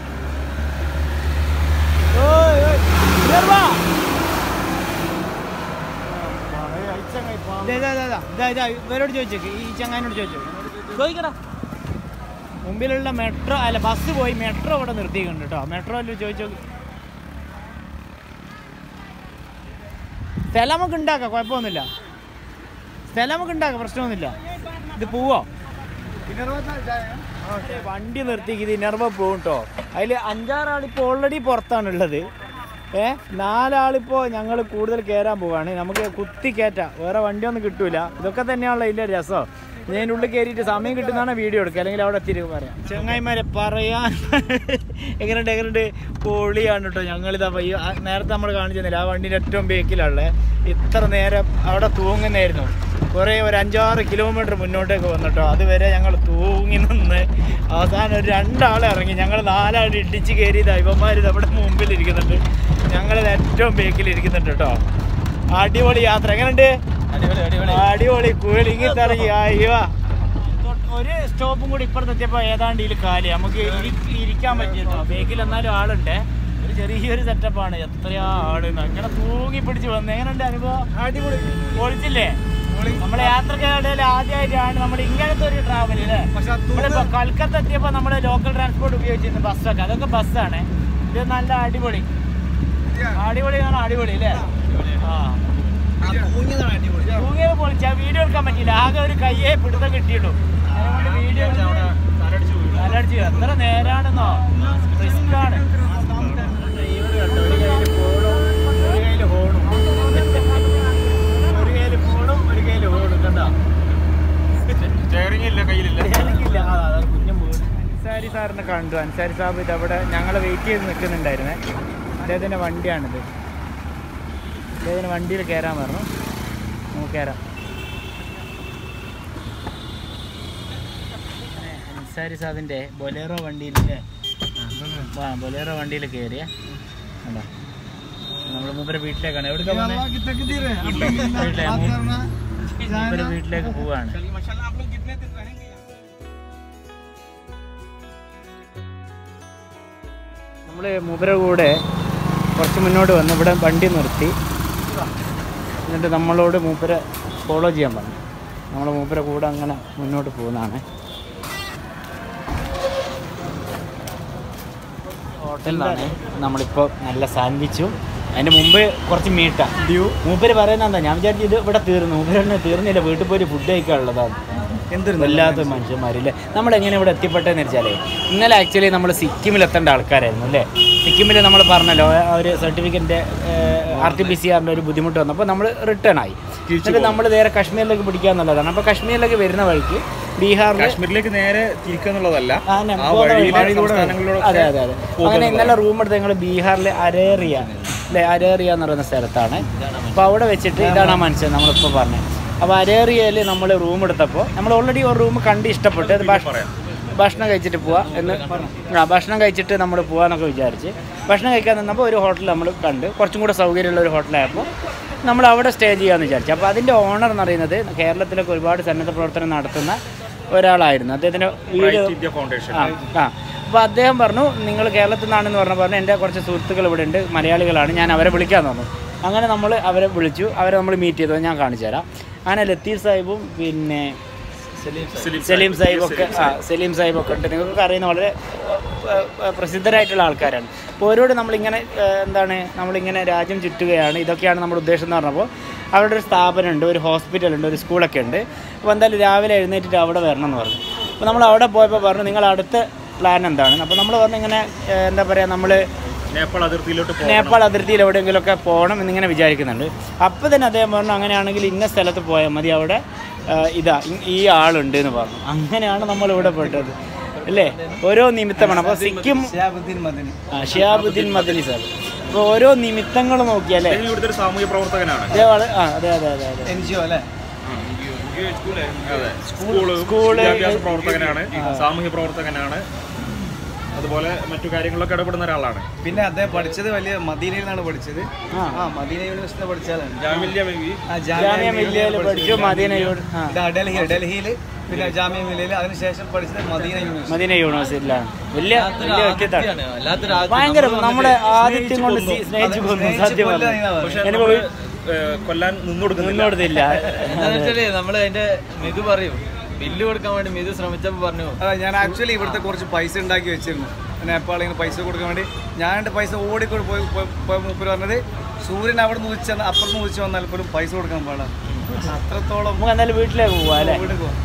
ഇവരോട് ചോദിച്ചേക്ക്, ഈ ചങ്ങാനോട് ചോദിക്കടാ. മുമ്പിലുള്ള മെട്രോ അല്ല ബസ് പോയി, മെട്രോ ഇവിടെ നിർത്തിയിട്ടുണ്ട് കേട്ടോ. മെട്രോയിൽ ചോദിച്ചു സ്ഥലം നമുക്ക് ഉണ്ടാക്കാം, കുഴപ്പമൊന്നുമില്ല. സ്ഥലം നമുക്ക് ഉണ്ടാക്കാം, പ്രശ്നമൊന്നുമില്ല. ഇത് പോവോ? വണ്ടി നിർത്തിക്ക് ഇത് ഇനർവ പോകും കേട്ടോ. അതിൽ 5-6 ആളിപ്പോൾ ഓൾറെഡി പുറത്താണുള്ളത്. 4 ആളിപ്പോൾ ഞങ്ങൾ കൂടുതൽ കയറാൻ പോവാണ്. നമുക്ക് കുത്തി കയറ്റാം, വേറെ വണ്ടിയൊന്നും കിട്ടൂല. ഇതൊക്കെ തന്നെയാണല്ലോ ഇതിൻ്റെ രസം. ഞാൻ ഉള്ളിൽ കയറിയിട്ട് സമയം കിട്ടുന്നതാണ് വീഡിയോ എടുക്കുക, അല്ലെങ്കിൽ അവിടെ എത്തിയിട്ട് പറയാം. ചങ്ങായിമാരെ പറയാൻ എങ്ങനെയുണ്ട് പൊളിയാണ് കേട്ടോ. ഞങ്ങളിതാ നേരത്തെ നമ്മൾ കാണിച്ചു തന്നില്ല, ആ വണ്ടീൻ്റെ ഏറ്റവും ബേക്കിലാണല്ലേ. ഇത്ര നേരം അവിടെ തൂങ്ങുന്നായിരുന്നു. കുറേ ഒരു 5-6 കിലോമീറ്റർ മുന്നോട്ടേക്ക് വന്നിട്ടോ. അതുവരെ ഞങ്ങൾ തൂങ്ങി നിന്ന് അവസാനം ഒരു 2 ആൾ ഇറങ്ങി. ഞങ്ങൾ 4 ആൾ ഇടിച്ച് കയറിയത് ഇവന്മാർ നമ്മുടെ മുമ്പിലിരിക്കുന്നുണ്ട്, ഞങ്ങളിത് ഏറ്റവും ബേക്കിലിരിക്കുന്നുണ്ട് കേട്ടോ. അടിപൊളി യാത്ര. എങ്ങനെയുണ്ട്? അടിപൊളി കൂളിങ്ങി തറങ്ങി. അയ്യോ, ഒരു സ്റ്റോപ്പും കൂടി ഇപ്പുറത്തെത്തിയപ്പോൾ ഏതാണ്ട് ഇതിൽ കാലി, നമുക്ക് ഇരിക്കാൻ പറ്റിയിരുന്നു. ബേക്കിൽ എന്നാലും ആളുണ്ട്. ഒരു ചെറിയൊരു സെറ്റപ്പാണ്. എത്രയാ ആളെന്ന് അങ്ങനെ തൂങ്ങി പിടിച്ച് വന്ന്. എങ്ങനെയുണ്ട് അനുഭവം? അടിപൊളി. പൊളിച്ചില്ലേ? നമ്മളെ യാത്രക്കിടയിൽ ആദ്യമായിട്ടാണ് നമ്മൾ ഇങ്ങനത്തെ ഒരു ട്രാവൽ അല്ലേ. നമ്മളിപ്പോൾ കൽക്കത്ത എത്തിയപ്പോൾ നമ്മൾ ലോക്കൽ ട്രാൻസ്പോർട്ട് ഉപയോഗിച്ചിരുന്നു, ബസ്സൊക്കെ. അതൊക്കെ ബസ്സാണ്. ഇത് നല്ല അടിപൊളി. അടിപൊളിയാണ്, അടിപൊളി അല്ലേ? ആ, തൂങ്ങിയത് പൊളിച്ച വീഡിയോ എടുക്കാൻ പറ്റിയില്ല. ആകെ ഒരു കയ്യെ പിടുത്തം കിട്ടിയിട്ടു. അതുകൊണ്ട് വീഡിയോ തലടിച്ചു. എത്ര നേരാണെന്നോ, റിസ്ക്കാണ്. ഒരു കയ്യിൽ ഫോണും ഒരു കയ്യിൽ ഹോണും, ഒരു കയ്യിൽ ഫോണും ഒരു കയ്യിൽ ഹോണും. കണ്ടോ? സ്റ്റെയറിംഗ് ഇല്ല, കയ്യിലില്ല. കുഞ്ഞും പോലും. അൻസാരി സാറിനെ കണ്ടു. അൻസാരി സാബ് ഇതവിടെ ഞങ്ങൾ വെയിറ്റ് ചെയ്ത് നിൽക്കുന്നുണ്ടായിരുന്നേ. അദ്ദേഹത്തിൻ്റെ വണ്ടിയാണിത്. അദ്ദേഹത്തിന് വണ്ടിയിൽ കയറാൻ പറഞ്ഞു. നമുക്ക് കയറാം. അൻസാരി സാബിൻ്റെ ബൊലേറോ വണ്ടിയിലെ ബൊലേറോ വണ്ടിയിൽ കയറിയ കണ്ടോ. നമ്മൾ മൂപ്പരെ വീട്ടിലേക്കാണ്. എവിടേക്കാ മൂപ്പരെ വീട്ടിലേക്ക് പോവാണ്. നമ്മൾ മൂപ്പരെ കൂടെ കുറച്ച് മുന്നോട്ട് വന്ന് ഇവിടെ വണ്ടി നിർത്തി. എന്നിട്ട് നമ്മളോട് മൂപ്പരെ ഫോളോ ചെയ്യാൻ പറഞ്ഞു. നമ്മൾ മൂപ്പരെ കൂടെ അങ്ങനെ മുന്നോട്ട് പോകുന്നതാണ്. ഹോട്ടലിലാണ് നമ്മളിപ്പോൾ നല്ല സാൻഡ്വിച്ചും അതിൻ്റെ മുമ്പ് കുറച്ച് മീട്ട മൂപ്പര് പറയുന്നത് എന്താ, ഞാൻ വിചാരിച്ചു ഇത് ഇവിടെ തീർന്നു. മൂപ്പര് തീർന്നില്ല, വീട്ടിൽ പോയി ഫുഡ് കഴിക്കാനുള്ളതാണ്. എന്തൊരു വല്ലാത്ത മനുഷ്യന്മാരില്ലേ. നമ്മളെങ്ങനെ ഇവിടെ എത്തിപ്പെട്ടതെന്ന് വെച്ചാലേ, ഇന്നലെ ആക്ച്വലി നമ്മൾ സിക്കിമിലെത്തേണ്ട ആൾക്കാരായിരുന്നു അല്ലേ. സിക്കിമിൽ നമ്മൾ പറഞ്ഞല്ലോ ഒരു സർട്ടിഫിക്കറ്റിൻ്റെ RT-PCR ഒരു ബുദ്ധിമുട്ട് വന്നപ്പോൾ നമ്മൾ റിട്ടേൺ ആയി. എന്നിട്ട് നമ്മൾ നേരെ കാശ്മീരിലേക്ക് പിടിക്കുക എന്നുള്ളതാണ്. അപ്പോൾ കാശ്മീരിലേക്ക് വരുന്ന വഴിക്ക് കാശ്മീരിലേക്ക് നേരെ തിരിക്കുന്നുള്ളതല്ല. അതെ അതെ അതെ. അങ്ങനെ ഇന്നലെ റൂം എടുത്ത് ഞങ്ങൾ ബീഹാറിലെ അരേറിയ അല്ലേ, അരേറിയ എന്ന് പറയുന്ന സ്ഥലത്താണ്. അപ്പോൾ അവിടെ വെച്ചിട്ട് ഇതാണ് ആ മനുഷ്യൻ നമ്മളിപ്പോൾ പറഞ്ഞത്. അപ്പോൾ അരേറിയയിൽ നമ്മൾ റൂം എടുത്തപ്പോൾ നമ്മൾ ഓൾറെഡി ഒരു റൂം കണ്ട് ഇഷ്ടപ്പെട്ട് ഭക്ഷണം കഴിച്ചിട്ട് പോവാം എന്ന് ഭക്ഷണം കഴിച്ചിട്ട് നമ്മൾ പോകാമെന്നൊക്കെ വിചാരിച്ച് ഭക്ഷണം കഴിക്കാൻ നിന്നപ്പോൾ ഒരു ഹോട്ടൽ നമ്മൾ കണ്ട് കുറച്ചും കൂടെ സൗകര്യമുള്ള ഒരു ഹോട്ടലായപ്പോൾ നമ്മൾ അവിടെ സ്റ്റേ ചെയ്യാമെന്ന് വിചാരിച്ചു. അപ്പോൾ അതിൻ്റെ ഓണർ എന്ന് പറയുന്നത് കേരളത്തിലൊക്കെ ഒരുപാട് സന്നദ്ധ പ്രവർത്തനം നടത്തുന്ന ഒരാളായിരുന്നു. അദ്ദേഹത്തിൻ്റെ വീട് അപ്പോൾ അദ്ദേഹം പറഞ്ഞു നിങ്ങൾ കേരളത്തിൽ നിന്നാണെന്ന് പറഞ്ഞു എൻ്റെ കുറച്ച് സുഹൃത്തുക്കൾ ഇവിടെ ഉണ്ട്, മലയാളികളാണ്, ഞാൻ അവരെ വിളിക്കാമെന്ന് പറഞ്ഞു. അങ്ങനെ നമ്മൾ അവരെ വിളിച്ചു, അവരെ നമ്മൾ മീറ്റ് ചെയ്തത് ഞാൻ കാണിച്ചു തരാം. അങ്ങനെ ലത്തീഫ് സാഹിബും പിന്നെ സലീം സാഹിബൊക്കെ ഉണ്ട്. നിങ്ങൾക്കൊക്കെ അറിയുന്ന വളരെ പ്രസിദ്ധരായിട്ടുള്ള ആൾക്കാരാണ്. അപ്പോൾ ഓരോട് നമ്മളിങ്ങനെ നമ്മളിങ്ങനെ രാജ്യം ചുറ്റുകയാണ്, ഇതൊക്കെയാണ് നമ്മുടെ ഉദ്ദേശം എന്ന് പറഞ്ഞപ്പോൾ അവിടെ ഒരു സ്ഥാപനമുണ്ട്, ഒരു ഹോസ്പിറ്റലുണ്ട്, ഒരു സ്കൂളൊക്കെ ഉണ്ട്. അപ്പോൾ എന്തായാലും രാവിലെ എഴുന്നേറ്റിട്ട് അവിടെ വരണം എന്ന് പറഞ്ഞു. അപ്പോൾ നമ്മൾ അവിടെ പോയപ്പോൾ പറഞ്ഞു നിങ്ങൾ അടുത്ത പ്ലാൻ എന്താണ്? അപ്പോൾ നമ്മൾ പറഞ്ഞു ഇങ്ങനെ നമ്മൾ നേപ്പാൾ അതിർത്തിയിൽ എവിടെയെങ്കിലുമൊക്കെ പോകണം എന്നിങ്ങനെ വിചാരിക്കുന്നുണ്ട്. അപ്പോൾ തന്നെ അദ്ദേഹം പറഞ്ഞു അങ്ങനെയാണെങ്കിൽ ഇന്ന സ്ഥലത്ത് പോയാൽ മതി, അവിടെ ഈ ആളുണ്ട് എന്ന് പറഞ്ഞു. അങ്ങനെയാണ് നമ്മളിവിടെ പെട്ടത് അല്ലേ? ഓരോ നിമിത്തമാണ്. അപ്പോൾ സിക്കിം ഷിഹാബുദ്ദീൻ മദനി സാർ. അപ്പോൾ ഓരോ നിമിത്തങ്ങൾ നോക്കിയാലേ സാമൂഹ്യ പ്രവർത്തകനാണ്. അതെ സ്കൂള് പ്രവർത്തകനാണ്, സാമൂഹ്യ പ്രവർത്തകനാണ്, അതുപോലെ മറ്റു കാര്യങ്ങളൊക്കെ ഇടപെടുന്ന ഒരാളാണ്. പിന്നെ അദ്ദേഹം പഠിച്ചത് വലിയ മദീനയിൽ നിന്നാണ് പഠിച്ചത്. മദീന യൂണിവേഴ്സിറ്റി പഠിച്ചാലാണ്. ഡൽഹിയിൽ പിന്നെ ജാമിയ മില്ലിയയിൽ, അതിനുശേഷം പഠിച്ചത് മദീന യൂണിവേഴ്സിറ്റിയിലാണ്. വലിയ ഭയങ്കര നമ്മുടെ ആദിത്യം കൊണ്ട് സ്നേഹിച്ചു കൊല്ലാൻ നിന്നോടുത്തില്ല. നമ്മൾ അതിന്റെ മിതു പറയും, ബില്ല് കൊടുക്കാൻ വേണ്ടി മിതു ശ്രമിച്ചപ്പോൾ പറഞ്ഞു ഞാൻ ആക്ച്വലി ഇവിടുത്തെ കുറച്ച് പൈസ ഉണ്ടാക്കി വെച്ചിരുന്നു നേപ്പാളിൽ ഇങ്ങനെ പൈസ കൊടുക്കാൻ വേണ്ടി. ഞാൻ എൻ്റെ പൈസ ഓടിക്കൂടി പോയി മൂപ്പര് പറഞ്ഞത് സൂര്യൻ അവിടെ നിന്ന് ഉദിച്ച് അപ്പുറത്ത് നിന്ന് ഉദിച്ച് വന്നാൽ പോലും പൈസ കൊടുക്കാൻ പാടില്ല. അത്രത്തോളം നമുക്ക് എന്തായാലും വീട്ടിലേക്ക് പോവാം അല്ലേ? വീട്ടിൽ പോവാം.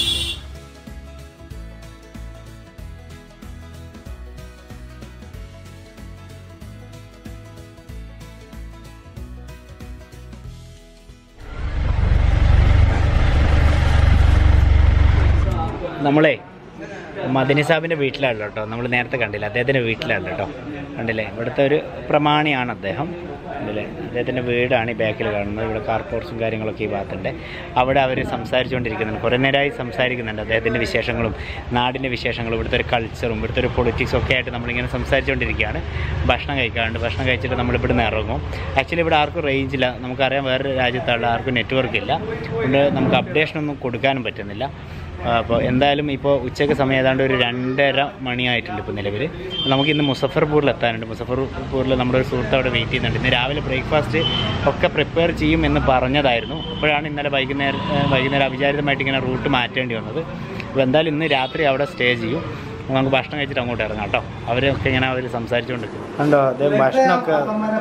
നമ്മളെ മദനി സാഹിബിൻ്റെ വീട്ടിലാണ് കേട്ടോ. നമ്മൾ നേരത്തെ കണ്ടില്ല, അദ്ദേഹത്തിൻ്റെ വീട്ടിലാണ് കേട്ടോ. കണ്ടില്ലേ, ഇവിടുത്തെ ഒരു പ്രമാണിയാണ് അദ്ദേഹം. കണ്ടില്ലേ, അദ്ദേഹത്തിൻ്റെ വീടാണ് ഈ ബാക്കിൽ കാണുന്നത്. ഇവിടെ കാർ പോർട്സും കാര്യങ്ങളൊക്കെ ഈ ഭാഗത്തുണ്ട്. അവിടെ അവർ സംസാരിച്ചുകൊണ്ടിരിക്കുന്നുണ്ട്, കുറേ നേരമായി സംസാരിക്കുന്നുണ്ട്. അദ്ദേഹത്തിൻ്റെ വിശേഷങ്ങളും നാടിൻ്റെ വിശേഷങ്ങളും ഇവിടുത്തെ ഒരു കൾച്ചറും ഇവിടുത്തെ ഒരു പൊളിറ്റിക്സും ഒക്കെ ആയിട്ട് നമ്മളിങ്ങനെ സംസാരിച്ചുകൊണ്ടിരിക്കുകയാണ്. ഭക്ഷണം കഴിക്കാറുണ്ട്. ഭക്ഷണം കഴിച്ചിട്ട് നമ്മളിവിടെ നിന്ന് ഇറങ്ങും. ആക്ച്വലി ഇവിടെ ആർക്കും റേഞ്ചില്ല, നമുക്കറിയാം വേറൊരു രാജ്യത്തുള്ള ആർക്കും നെറ്റ്വർക്ക് ഇല്ല, അതുകൊണ്ട് നമുക്ക് അപ്ഡേഷനൊന്നും കൊടുക്കാനും പറ്റുന്നില്ല. അപ്പോൾ എന്തായാലും ഇപ്പോൾ ഉച്ചയ്ക്ക് സമയം ഏതാണ്ട് ഒരു 2:30 മണിയായിട്ടുണ്ട് ഇപ്പോൾ നിലവിൽ. നമുക്കിന്ന് മുസഫർപൂരിൽ എത്താനുണ്ട്. മുസഫർപൂരിൽ നമ്മുടെ ഒരു സുഹൃത്ത് അവിടെ വെയിറ്റ് ചെയ്യുന്നുണ്ട്. ഇന്ന് രാവിലെ ബ്രേക്ക്ഫാസ്റ്റ് ഒക്കെ പ്രിപ്പയർ ചെയ്യും എന്ന് പറഞ്ഞതായിരുന്നു. അപ്പോഴാണ് ഇന്നലെ വൈകുന്നേരം അവിചാരിതമായിട്ട് ഇങ്ങനെ റൂട്ട് മാറ്റേണ്ടി വന്നത്. അപ്പോൾ എന്തായാലും ഇന്ന് രാത്രി അവിടെ സ്റ്റേ ചെയ്യും. നമുക്ക് ഭക്ഷണം കഴിച്ചിട്ട് അങ്ങോട്ട് ഇറങ്ങാം കേട്ടോ. അവരൊക്കെ ഇങ്ങനെ അവർ സംസാരിച്ചുകൊണ്ടിരിക്കും. കണ്ടോ, അദ്ദേഹം ഭക്ഷണമൊക്കെ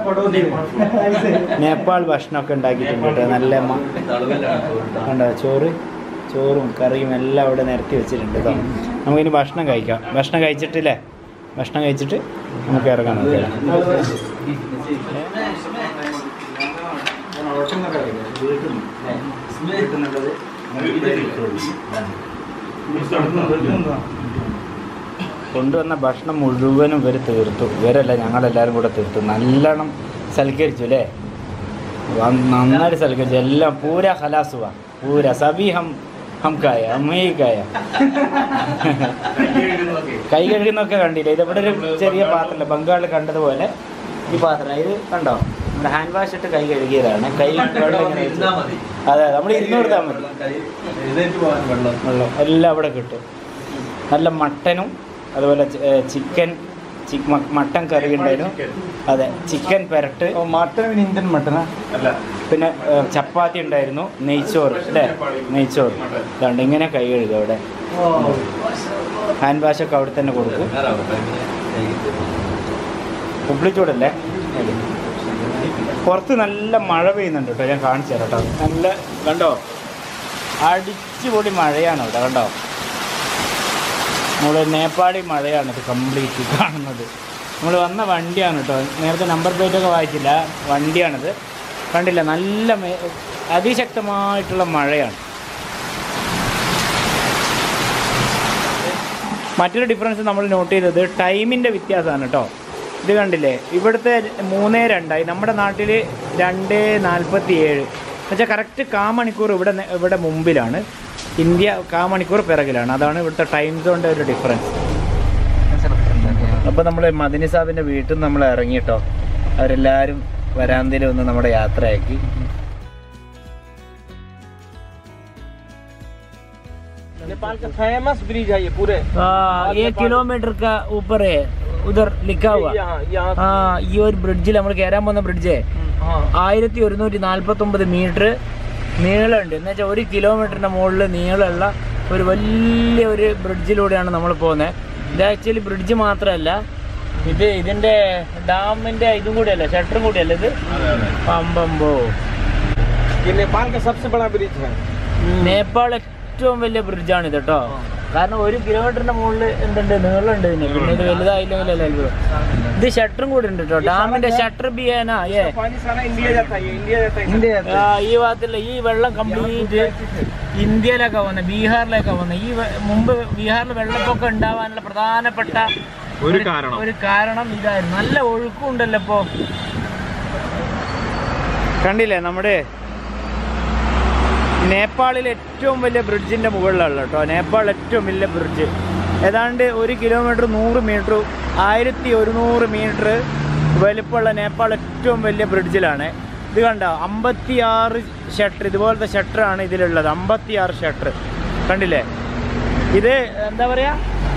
നേപ്പാൾ ഭക്ഷണമൊക്കെ ഉണ്ടാക്കിയിട്ടുണ്ട് കേട്ടോ. നല്ല കണ്ടോ, ചോറും കറിയും എല്ലാം അവിടെ നിരത്തി വെച്ചിട്ടുണ്ട് കേട്ടോ. നമുക്കിനി ഭക്ഷണം കഴിക്കാം. ഭക്ഷണം കഴിച്ചിട്ടില്ലേ, ഭക്ഷണം കഴിച്ചിട്ട് നമുക്ക് ഇറങ്ങാം. കൊണ്ടുവന്ന ഭക്ഷണം മുഴുവനും ഇവർ തീർത്തു. ഇവരല്ല, ഞങ്ങളെല്ലാവരും കൂടെ തീർത്തു. നല്ലോണം സൽക്കരിച്ചു അല്ലേ, നന്നായിട്ട് സൽക്കരിച്ചു. എല്ലാം പൂര ഹലാസുവ, പൂര സബി ഹംകായ അമ്മയ്ക്കായ. കൈ കഴുകുന്നൊക്കെ കണ്ടില്ലേ? ഇതിവിടെ ഒരു ചെറിയ പാത്രമില്ല, ബംഗാളിൽ കണ്ടതുപോലെ ഈ പാത്രം. ഇത് കണ്ടോ, നമ്മുടെ ഹാൻഡ് വാഷ് ഇട്ട് കൈ കഴുകിയതാണ്. കൈ അതെ, നമ്മൾ ഇരുന്ന് കൊടുത്താൽ മതി, വെള്ളം എല്ലാം അവിടെ കിട്ടും. നല്ല മട്ടനും അതുപോലെ മട്ടൻ കറി ഉണ്ടായിരുന്നു. അതെ, ചിക്കൻ പെരട്ട്, മട്ടൻ പിന്നെ ഇന്ത്യൻ മട്ടനാ. പിന്നെ ചപ്പാത്തി ഉണ്ടായിരുന്നു, നെയ്ച്ചോറ് അല്ലേ, നെയ്ച്ചോറ്. അതുകൊണ്ട് ഇങ്ങനെ കൈ കഴുകുക. അവിടെ ഹാൻഡ് വാഷൊക്കെ അവിടെ തന്നെ കൊടുക്കും. ഉള്ളിച്ചൂടല്ലേ. പുറത്ത് നല്ല മഴ പെയ്യുന്നുണ്ട് കേട്ടോ. ഞാൻ കാണിച്ചു തരാം കേട്ടോ. നല്ല കണ്ടോ, അടിച്ചുപൊളി മഴയാണ് അവിടെ. കണ്ടോ, നമ്മൾ നേപ്പാളി മഴയാണിത് കംപ്ലീറ്റ് കാണുന്നത്. നമ്മൾ വന്ന വണ്ടിയാണ് കേട്ടോ. നേരത്തെ നമ്പർ പ്ലേറ്റൊക്കെ വായിച്ചില്ല, വണ്ടിയാണിത്. കണ്ടില്ല, നല്ല അതിശക്തമായിട്ടുള്ള മഴയാണ്. മറ്റൊരു ഡിഫറൻസ് നമ്മൾ നോട്ട് ചെയ്തത് ടൈമിൻ്റെ വ്യത്യാസമാണ് കേട്ടോ. ഇത് കണ്ടില്ലേ, ഇവിടുത്തെ 3:02, നമ്മുടെ നാട്ടിൽ 2:47. എന്നുവെച്ചാൽ കറക്റ്റ് 1/4 മണിക്കൂർ ഇവിടെ മുമ്പിലാണ്. ഇന്ത്യ 1/4 മണിക്കൂർ പിറകിലാണ്. അതാണ് ഇവിടുത്തെ ടൈം സോണിൻ്റെ ഒരു ഡിഫറൻസ്. അപ്പോൾ നമ്മൾ മദിനി സാഹിബിൻ്റെ വീട്ടിൽ നിന്ന് നമ്മൾ ഇറങ്ങിയിട്ടോ. അവരെല്ലാവരും വരാന്തയിൽ വന്ന് നമ്മുടെ യാത്രയാക്കി. नेपाल का फेमस ब्रिज है ये पूरे 1 किलोमीटर का ऊपर है उधर लिखा हुआ. हाँ, ഈ ഒരു ബ്രിഡ്ജിൽ നമ്മൾ കയറാൻ പോകുന്ന ബ്രിഡ്ജ് 1149 മീറ്റർ നീളമുണ്ട്. എന്ന് വെച്ചാൽ 1 കിലോമീറ്ററിൻ്റെ മുകളിൽ നീളമുള്ള ഒരു വലിയ ഒരു ബ്രിഡ്ജിലൂടെയാണ് നമ്മൾ പോകുന്നത്. ഇത് ആക്ച്വലി ബ്രിഡ്ജ് മാത്രമല്ല, ഇതിൻ്റെ ഡാമിൻ്റെ ഇതും കൂടിയല്ല, ഷട്ടറും കൂടിയല്ല ഇത്. പമ്പമ്പോ नेपाल का सबसे बड़ा ब्रिज है. നേപ്പാൾ ഏറ്റവും വലിയ ബ്രിഡ്ജാണ് ഇത് കേട്ടോ. കാരണം 1 കിലോമീറ്ററിന്റെ മുകളിൽ എന്തുണ്ട്, നീളമുണ്ട് ഇതിന്. പിന്നെ ഇത് വലുതായില്ലെങ്കിലല്ലേ അത്ഭുതം. ഇത് ഷട്ടറും കൂടി ഉണ്ട് കേട്ടോ. ഡാമിന്റെ ഷട്ടർ ബിയാനാ ഈ ഭാഗത്തില്ല. ഈ വെള്ളം കംപ്ലീറ്റ് ഇന്ത്യയിലൊക്കെ വന്നത്, ബീഹാറിലൊക്കെ വന്നത്. ഈ മുമ്പ് ബീഹാറിൽ വെള്ളപ്പൊക്കം ഉണ്ടാവാനുള്ള പ്രധാനപ്പെട്ട ഒരു കാരണം ഇതായിരുന്നു. നല്ല ഒഴുക്കും ഉണ്ടല്ലോ ഇപ്പോ. കണ്ടില്ലേ, നമ്മുടെ നേപ്പാളിലെ ഏറ്റവും വലിയ ബ്രിഡ്ജിൻ്റെ മുകളിലുള്ള കേട്ടോ. നേപ്പാൾ ഏറ്റവും വലിയ ബ്രിഡ്ജ് ഏതാണ്ട് 1 കിലോമീറ്റർ 100 മീറ്റർ 1100 മീറ്റർ വലിപ്പമുള്ള നേപ്പാൾ ഏറ്റവും വലിയ ബ്രിഡ്ജിലാണ്. ഇത് കണ്ടോ, 56 ഷട്ടർ, ഇതുപോലത്തെ ഷട്ടറാണ് ഇതിലുള്ളത്. 56 ഷട്ടർ കണ്ടില്ലേ. ഇത് എന്താ പറയുക,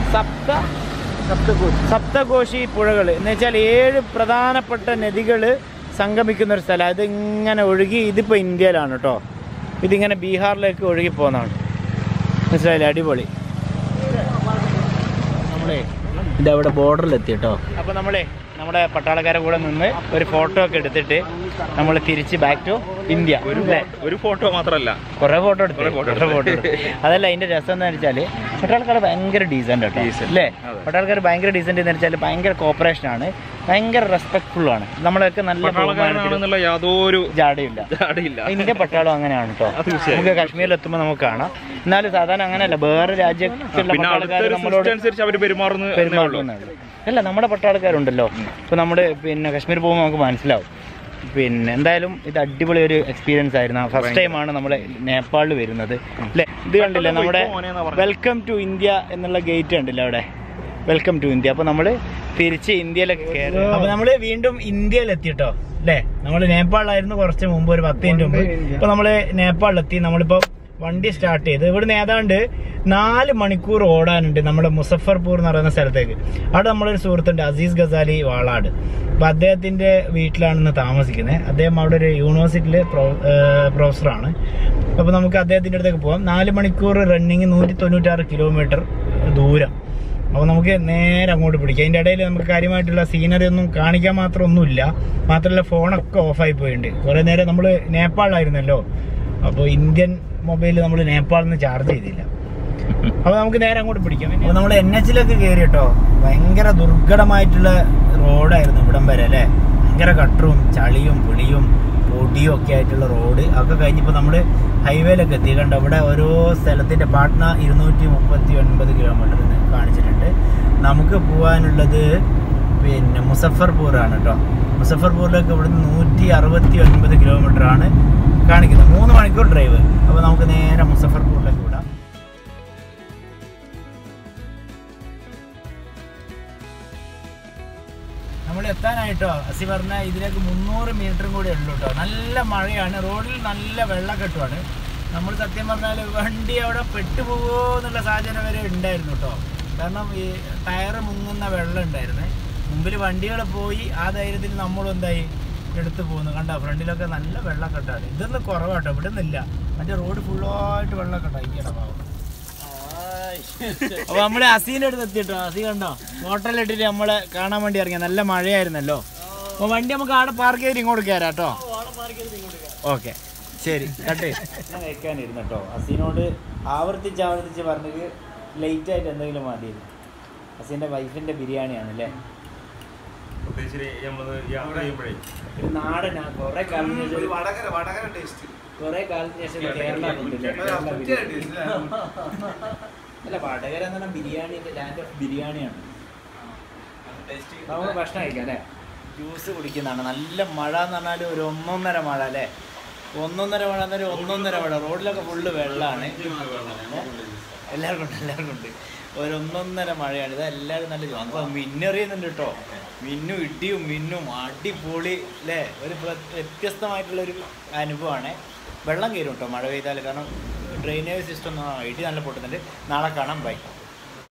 സപ്തകോശി പുഴകൾ എന്ന് വെച്ചാൽ 7 പ്രധാനപ്പെട്ട നദികൾ സംഗമിക്കുന്ന ഒരു സ്ഥലം. ഇതിങ്ങനെ ഒഴുകി, ഇതിപ്പോൾ ഇന്ത്യയിലാണ് കേട്ടോ. ഇതിങ്ങനെ ബീഹാറിലേക്ക് ഒഴുകി പോകുന്നതാണ്. മനസ്സിലായില്ലേ, അടിപൊളി. നമ്മളെ ഇതവിടെ ബോർഡറിലെത്തി കേട്ടോ. അപ്പോൾ നമ്മുടെ പട്ടാളക്കാരെ കൂടെ നിന്ന് ഒരു ഫോട്ടോ ഒക്കെ എടുത്തിട്ട് നമ്മൾ തിരിച്ച് ബാക്ക് ടു ഇന്ത്യ. ഒരു ഫോട്ടോ മാത്രമല്ല, കുറേ ഫോട്ടോ എടുത്തു. അതല്ല, അതിൻ്റെ രസം എന്താണെന്ന് വെച്ചാൽ പട്ടാളക്കാർ ഭയങ്കര ഡീസൻ്റ് കേട്ടോ അല്ലേ. പട്ടാളക്കാർ ഭയങ്കര ഡീസൻ്റ് എന്ന് വെച്ചാൽ ഭയങ്കര കോപ്പറേഷനാണ്, ഭയങ്കര റെസ്പെക്ട്ഫുൾ ആണ്. നമ്മളൊക്കെ നല്ല യാതൊരു ജാടയില്ല. ഇന്ത്യ പട്ടാളം അങ്ങനെയാണ് കേട്ടോ. നമുക്ക് കാശ്മീരിൽ എത്തുമ്പോൾ നമുക്ക് കാണാം. എന്നാലും സാധാരണ അങ്ങനെയല്ല, വേറെ രാജ്യത്തുള്ള പട്ടാളക്കാർ നമ്മളോട് പെരുമാറുന്നുള്ളൂ. അല്ല, നമ്മുടെ പട്ടാളക്കാരുണ്ടല്ലോ. ഇപ്പോൾ നമ്മുടെ കാശ്മീർ പോകുമ്പോൾ നമുക്ക് മനസ്സിലാവും. എന്തായാലും ഇത് അടിപൊളി ഒരു എക്സ്പീരിയൻസ് ആയിരുന്നു. ഫസ്റ്റ് ടൈമാണ് നമ്മൾ നേപ്പാളിൽ വരുന്നത് അല്ലേ. ഇത് കണ്ടില്ലേ, നമ്മുടെ വെൽക്കം ടു ഇന്ത്യ എന്നുള്ള ഗേറ്റ് കണ്ടില്ല അവിടെ, വെൽക്കം ടു ഇന്ത്യ. അപ്പോൾ നമ്മൾ തിരിച്ച് ഇന്ത്യയിലൊക്കെ കയറി. അപ്പോൾ നമ്മൾ വീണ്ടും ഇന്ത്യയിലെത്തി കേട്ടോ അല്ലേ. നമ്മൾ നേപ്പാളിലായിരുന്നു കുറച്ച് മുമ്പ്, ഒരു 10 മിനിറ്റ് മുമ്പ്. ഇപ്പോൾ നമ്മൾ നേപ്പാളിലെത്തി. നമ്മളിപ്പോൾ വണ്ടി സ്റ്റാർട്ട് ചെയ്ത് ഇവിടുന്ന് ഏതാണ്ട് 4 മണിക്കൂർ ഓടാനുണ്ട് നമ്മുടെ മുസഫർപൂർ എന്ന് പറയുന്ന സ്ഥലത്തേക്ക്. അവിടെ നമ്മളൊരു സുഹൃത്തുണ്ട്, അസീസ് ഗസാലി വാളാട്. അപ്പോൾ അദ്ദേഹത്തിൻ്റെ വീട്ടിലാണെന്ന് താമസിക്കുന്നത്. അദ്ദേഹം അവിടെ ഒരു യൂണിവേഴ്സിറ്റിയിൽ പ്രൊഫസറാണ്. അപ്പോൾ നമുക്ക് അദ്ദേഹത്തിൻ്റെ അടുത്തേക്ക് പോകാം. 4 മണിക്കൂർ റണ്ണിങ്, 196 കിലോമീറ്റർ ദൂരം. അപ്പോൾ നമുക്ക് നേരെ അങ്ങോട്ട് പിടിക്കാം. അതിൻ്റെ ഇടയിൽ നമുക്ക് കാര്യമായിട്ടുള്ള സീനറി ഒന്നും കാണിക്കാൻ മാത്രം ഒന്നുമില്ല. മാത്രമല്ല ഫോണൊക്കെ ഓഫായി പോയിട്ടുണ്ട്. കുറേ നേരം നമ്മൾ നേപ്പാളിലായിരുന്നല്ലോ, അപ്പോൾ ഇന്ത്യൻ മൊബൈൽ നമ്മൾ നേപ്പാളിൽ നിന്ന് ചാർജ് ചെയ്തില്ല. അപ്പോൾ നമുക്ക് നേരെ അങ്ങോട്ട് പിടിക്കാം. അപ്പോൾ നമ്മൾ NH-ലേക്ക് കയറി കേട്ടോ. ഭയങ്കര ദുർഘടമായിട്ടുള്ള റോഡായിരുന്നു ഇവിടം വരെ അല്ലേ. ഭയങ്കര കട്ടറും ചളിയും പുളിയും പൊടിയും ഒക്കെ ആയിട്ടുള്ള റോഡ്. അതൊക്കെ കഴിഞ്ഞപ്പോൾ നമ്മൾ ഹൈവേയിലൊക്കെ എത്തി. കണ്ടോ, ഇവിടെ ഓരോ സ്ഥലത്തിൻ്റെ പാട്ന 239 കിലോമീറ്റർ കാണിച്ചിട്ടുണ്ട്. നമുക്ക് പോകാനുള്ളത് മുസഫർപൂറാണ് കേട്ടോ. മുസഫർപൂരിലേക്ക് ഇവിടുന്ന് 169 കിലോമീറ്റർ ആണ് കാണിക്കുന്നത്. 3 മണിക്കൂർ ഡ്രൈവ്. അപ്പോൾ നമുക്ക് നേരെ മുസഫർപൂരിലേക്ക് വിടാം. നമ്മൾ എത്താനായിട്ടോ. അസി പറഞ്ഞ ഇതിലേക്ക് 300 മീറ്ററും കൂടി ഉള്ളൂ കേട്ടോ. നല്ല മഴയാണ്, റോഡിൽ നല്ല വെള്ളക്കെട്ടുമാണ്. നമ്മൾ സത്യം പറഞ്ഞാൽ വണ്ടി അവിടെ പെട്ടുപോകുമോ എന്നുള്ള സാഹചര്യം വരെ ഉണ്ടായിരുന്നു കേട്ടോ. കാരണം ഈ ടയറ് മുങ്ങുന്ന വെള്ളം ഉണ്ടായിരുന്നേ. മുമ്പിൽ വണ്ടികൾ പോയി, ആ ധൈര്യത്തിൽ നമ്മളും എന്തായി എടുത്ത് പോകുന്നു. കണ്ടോ, ഫ്രണ്ടിലൊക്കെ നല്ല വെള്ളക്കെട്ടാണ്. ഇതൊന്നും കുറവാട്ടോ, ഇവിടെ നിന്നില്ല. മറ്റേ റോഡ് ഫുള്ളായിട്ട് വെള്ളക്കെട്ടാണ്. ഈ ഇടഭാഗം. അപ്പോൾ നമ്മൾ അസീൻ്റെ അടുത്ത് എത്തിയിട്ടോ. അസി കണ്ടോ, ഹോട്ടലിട്ടിട്ട് നമ്മളെ കാണാൻ വേണ്ടി ഇറങ്ങിയ. നല്ല മഴയായിരുന്നല്ലോ. അപ്പോൾ വണ്ടി നമുക്ക് അവിടെ പാർക്ക് ചെയ്ത് ഇങ്ങോട്ട് കയറാം കേട്ടോ. ഓക്കെ, ശരി. കട്ടെ കഴിക്കാനിരുന്നു കേട്ടോ. അസീനോട് ആവർത്തിച്ച് പറഞ്ഞത് ലേറ്റായിട്ട് എന്തെങ്കിലും മതി. അസീൻ്റെ വൈഫിൻ്റെ ബിരിയാണിയാണ് അല്ലേ. നാടനാ. കുറേ കാലത്തിന് ശേഷം കേരള അല്ല, വടകര എന്ന് പറഞ്ഞാൽ ബിരിയാണിൻ്റെ ലാൻഡ് ഓഫ് ബിരിയാണിയാണ്. നമുക്ക് ഭക്ഷണം കഴിക്കാം അല്ലേ. ജ്യൂസ് കുടിക്കുന്നതാണ്. നല്ല മഴ എന്ന് പറഞ്ഞാൽ ഒരു 1.5 മഴ അല്ലേ. ഒന്നൊന്നര മഴ എന്നൊരു ഒന്നൊന്നര മഴ. റോഡിലൊക്കെ ഫുള്ള് വെള്ളമാണ്. എല്ലാവർക്കും ഉണ്ട്. ഒന്നൊന്നര മഴയാണ്. ഇത് എല്ലാവരും നല്ല അപ്പോൾ മിന്നറിയുന്നുണ്ട് കേട്ടോ. മിന്നും ഇടിയും മിന്നും അടിപൊളി അല്ലേ. ഒരു വ്യത്യസ്തമായിട്ടുള്ളൊരു അനുഭവമാണ്. വെള്ളം കയറും കേട്ടോ മഴ പെയ്താൽ. കാരണം ഡ്രെയിനേജ് സിസ്റ്റം ഇടി നല്ല പൊട്ടുന്നുണ്ട്. നാളെ കാണാം. ബൈ.